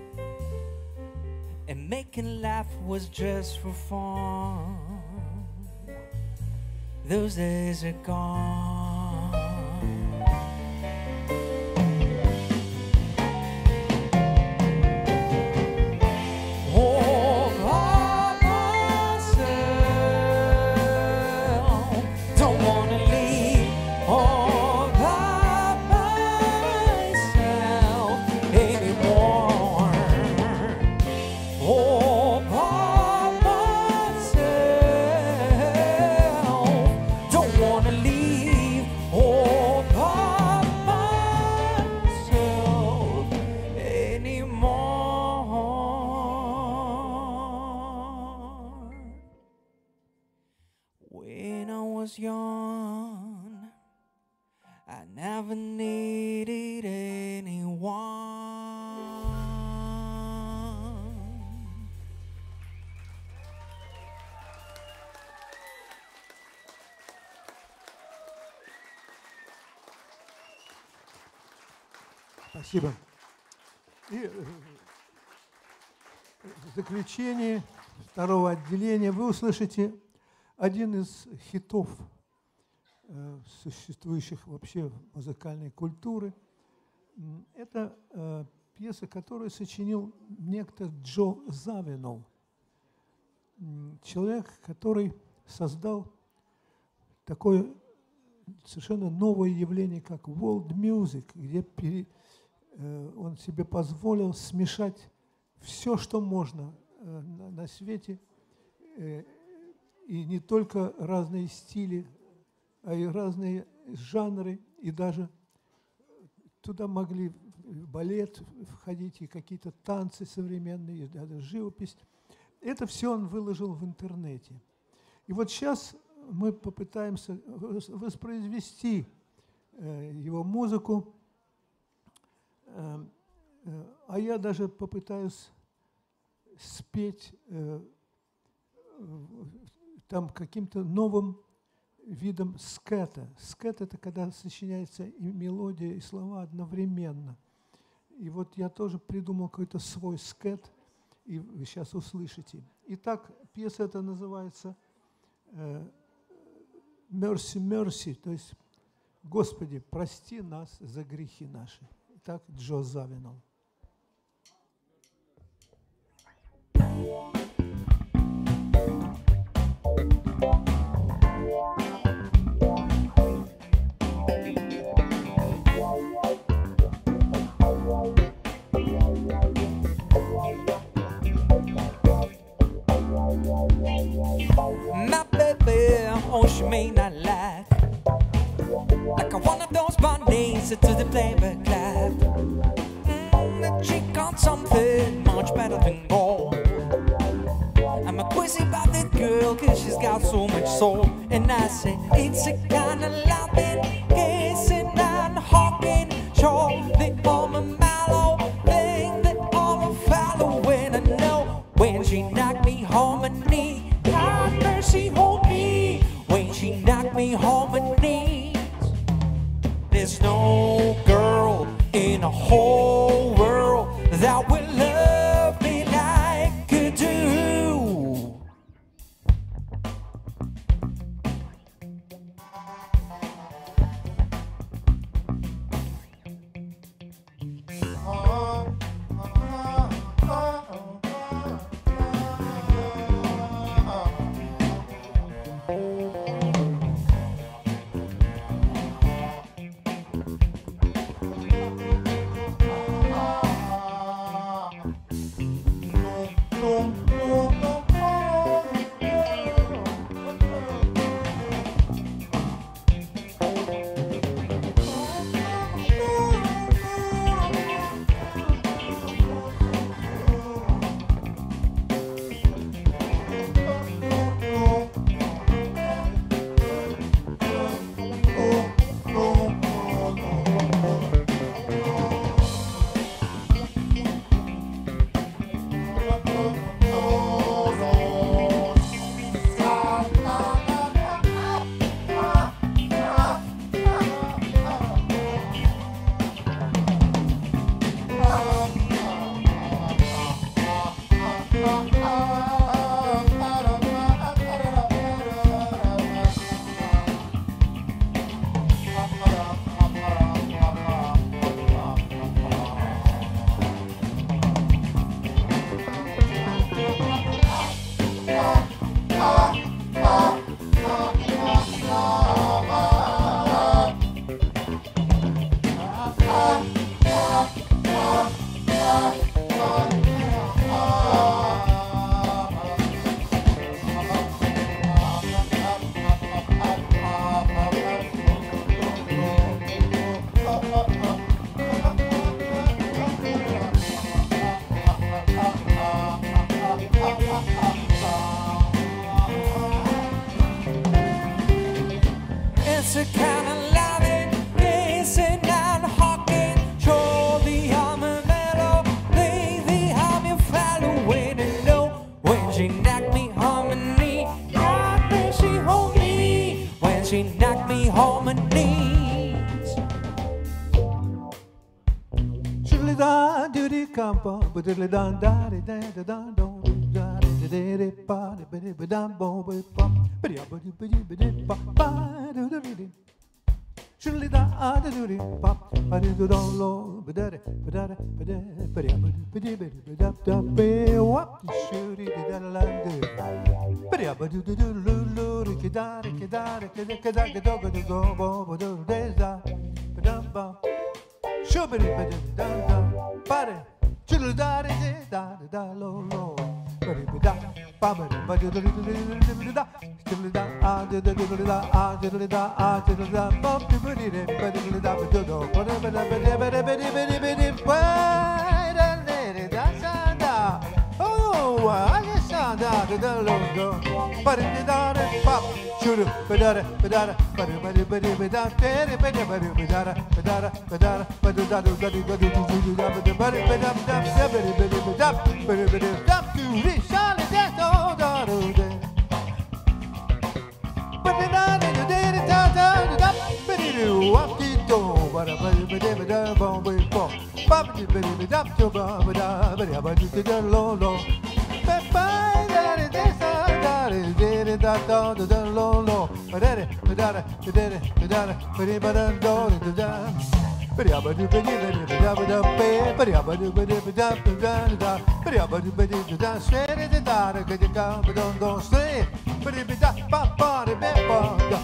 and making laugh was just for fun. Those days are gone. When I was young, I never needed anyone. Спасибо. И в заключение второго отделения вы услышите один из хитов, э, существующих вообще в музыкальной культуре. Это э, пьеса, которую сочинил некто Джо Завинол. Человек, который создал такое совершенно новое явление, как world music, где пере, э, он себе позволил смешать все, что можно э, на, на свете, э, и не только разные стили, а и разные жанры, и даже туда могли балет входить, и какие-то танцы современные, и даже живопись. Это все он выложил в интернете. И вот сейчас мы попытаемся воспроизвести э, его музыку, э, э, а я даже попытаюсь спеть э, там каким-то новым видом скета. Скет – это когда сочиняется и мелодия, и слова одновременно. И вот я тоже придумал какой-то свой скет, и вы сейчас услышите. Итак, пьеса эта называется «Mercy, Mercy», то есть «Господи, прости нас за грехи наши». Итак, Джо Завинол. She may not like like one of those bunnies to the playback clap. Mm, but she got something much better than gold. I'm a quizzy about that girl cause she's got so much soul. And I say it's a kind of love that kissing and hawking. There's no girl in the whole world that will love me like you do. It's a kind of loving, racing and hawking. Show the arm a mellow, play the arm you follow way to know. When she knocked me on my knee, God, when she hold me. When she knocked me on my knees. Shilly da do di campo, but diddly da da di da da da do da di di di pa di bi di bi da bo bi pa bi di ba di bi di bi di pa pa do do di di. Shilly da ah da do di pa pa di do do lo bi da di bi da di bi di bi di bi di bi di bi da da bi wap di shoo di di da la di bi di ba do do do lo lo di ki da di ki da di ki da ki da ki do go do go bo bo do de da bi da ba. Shubidi bidi da da, body, chilly da di da da da lo lo, bidi da, bidi bidi bidi da, chilly da ah di da di da ah di da ah di da, bop di bidi di bidi da bidi do, bidi bidi bidi bidi bidi bidi bidi, bidi da da da, oh ah yes da da da lo lo, bidi da da pop. Shuru, badara, badara, badu, badu, badu, bada, tere, bada, badu, badara, badara, badara, badu, dadu, dadu, dadu, dadu, dadu, badu, bada, bada, badu, badu, bada, badu, badu, dadu, ri, shali, deto, dadu, de. Badu, dadu, dadu, dadu, dadu, badu, wap, di, do, bada, badu, badu, bada, bom, bum, bom, badu, badu, bada, do, bada, bada, badu, badu, lo, lo. Bye, daddy, this, daddy, did it, da, da, da, da, lo, lo. Ba-da-da, ba-da-da, ba-da-da, ba-da-da, ba-da-da, do, da, da. Ba-da-ba-do, ba-da-da, ba-da-ba-da, ba, ba-da-ba-do, ba-da-ba-da, ba-da-da, ba-da-ba-do, ba-da-da, straight, da, da, da, da, da, da, straight. Ba-da-ba-da, ba, ba, da, ba, ba, da.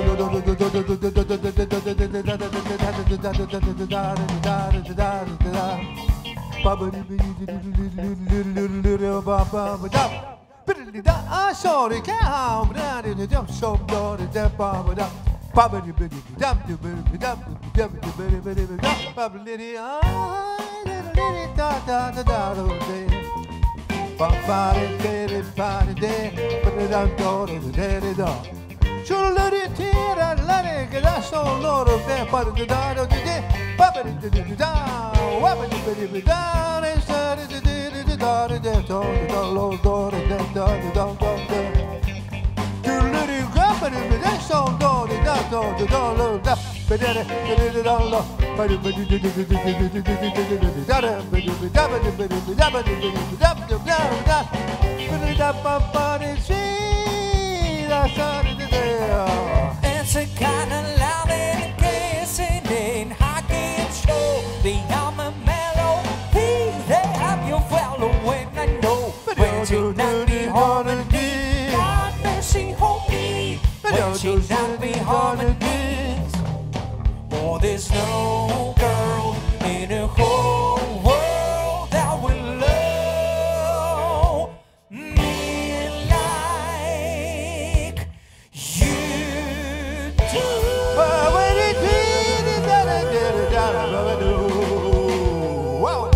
Ba-ba-do, da ah sorry cow da da da so da da ba da ba ba da da da da da da da ba lady ah da da da da da ba ba da ba da ba da da da da sulla ritira la che da so loro per fare da da da ba ba da da da wa ba da da da da da da da da lo do da da da da sulla ritira la che da so loro per fare da da da It's a kind of loud and kissing in hockey and show. Beyond the melody, they have you following. I know when she not be harmony. God mercy, hold me. When she not be harmony. Oh, there's no girl in the whole world that will love me like you do. Wow.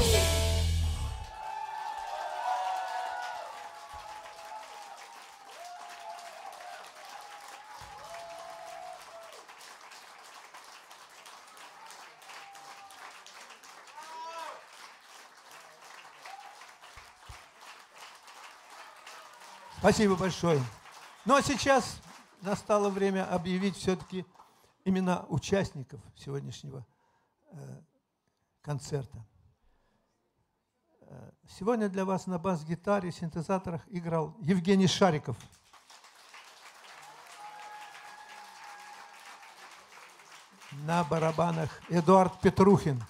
Спасибо большое. Ну а сейчас настало время объявить все-таки имена участников сегодняшнего э, концерта. Э, сегодня для вас на бас-гитаре и синтезаторах играл Евгений Шариков. На барабанах Эдуард Петрухин.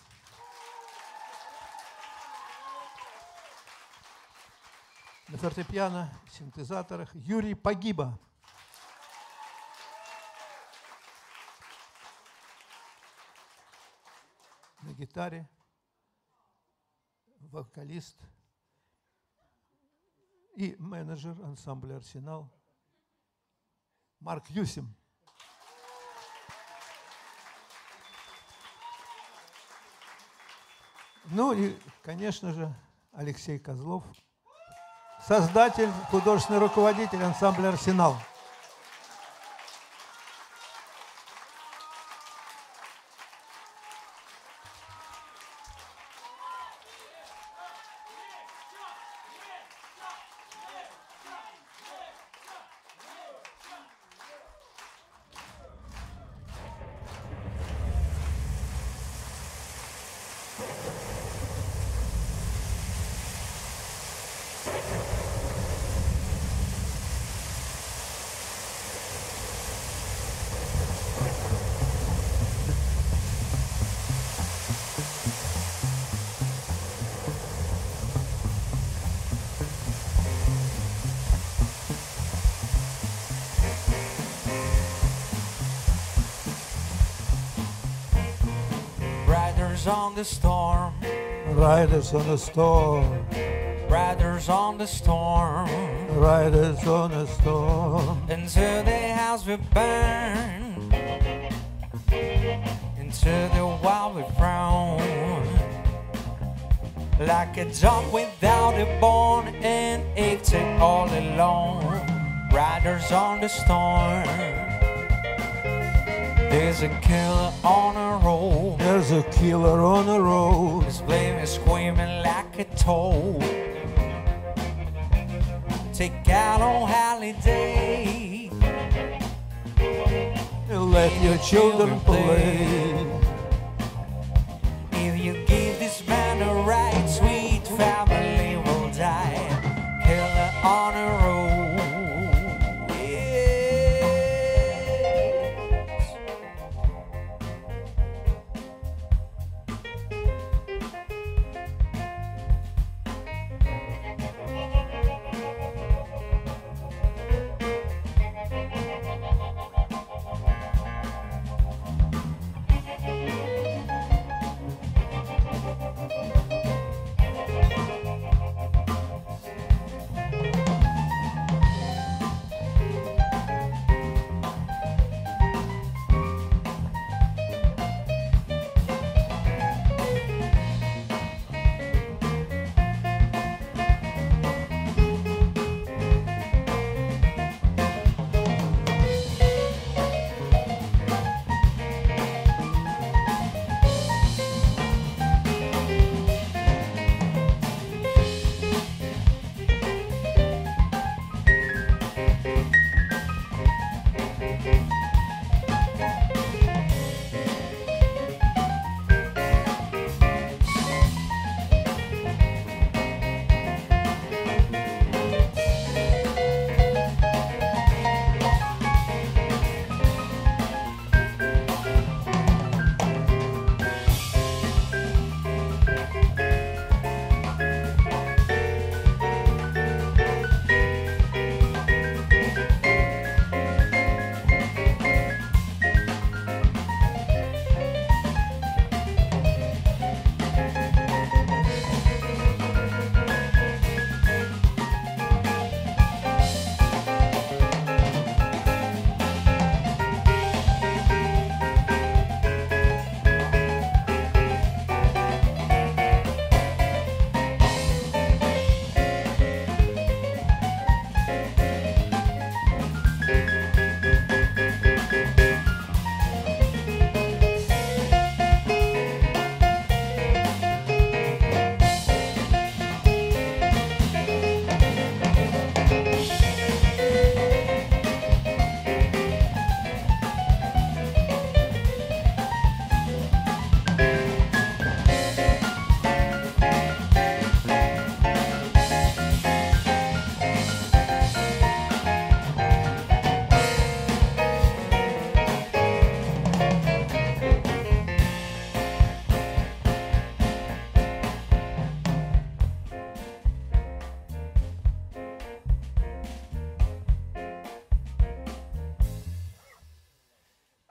На фортепиано, синтезаторах Юрий Погиба. На гитаре вокалист и менеджер ансамбля «Арсенал» Марк Юсим. Ну и, конечно же, Алексей Козлов, создатель, художественный руководитель ансамбля «Арсенал». Riders on the storm, Riders on a storm, riders on the storm, riders on a storm. into the house we burn, into the wild we frown, like a dog without a bone and it's all alone. Riders on the storm, there's a killer on a road. There's a killer on the road. His flame is screaming like a toad. Take out on holiday. Let your children play. If you give this man a right, sweet family will die. Killer on a road. Yes.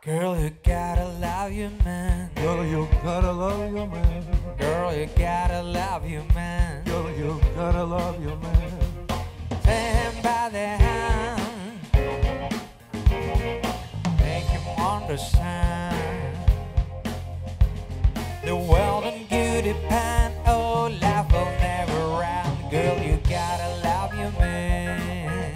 Girl, you gotta love your man. Girl, you gotta love your man. Girl, you gotta love your man. Girl, you gotta love your man. Take him by the hand, make him understand the world and you depend. Oh, life will never end. Girl, you gotta love your man.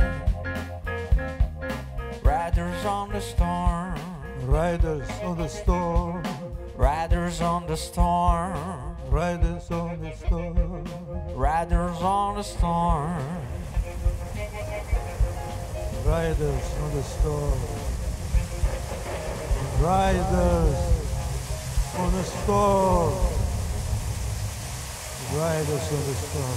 Riders on the storm, Riders on the storm. riders on the storm, Riders on the storm. riders on the storm. Riders on the storm. Riders on the storm. Riders on the storm.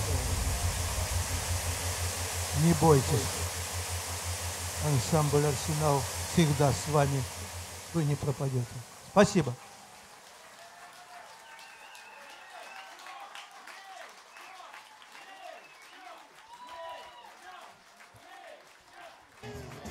Не бойтесь. Ансамбль «Арсенал» всегда с вами. Вы не пропадете. Спасибо. Thank you.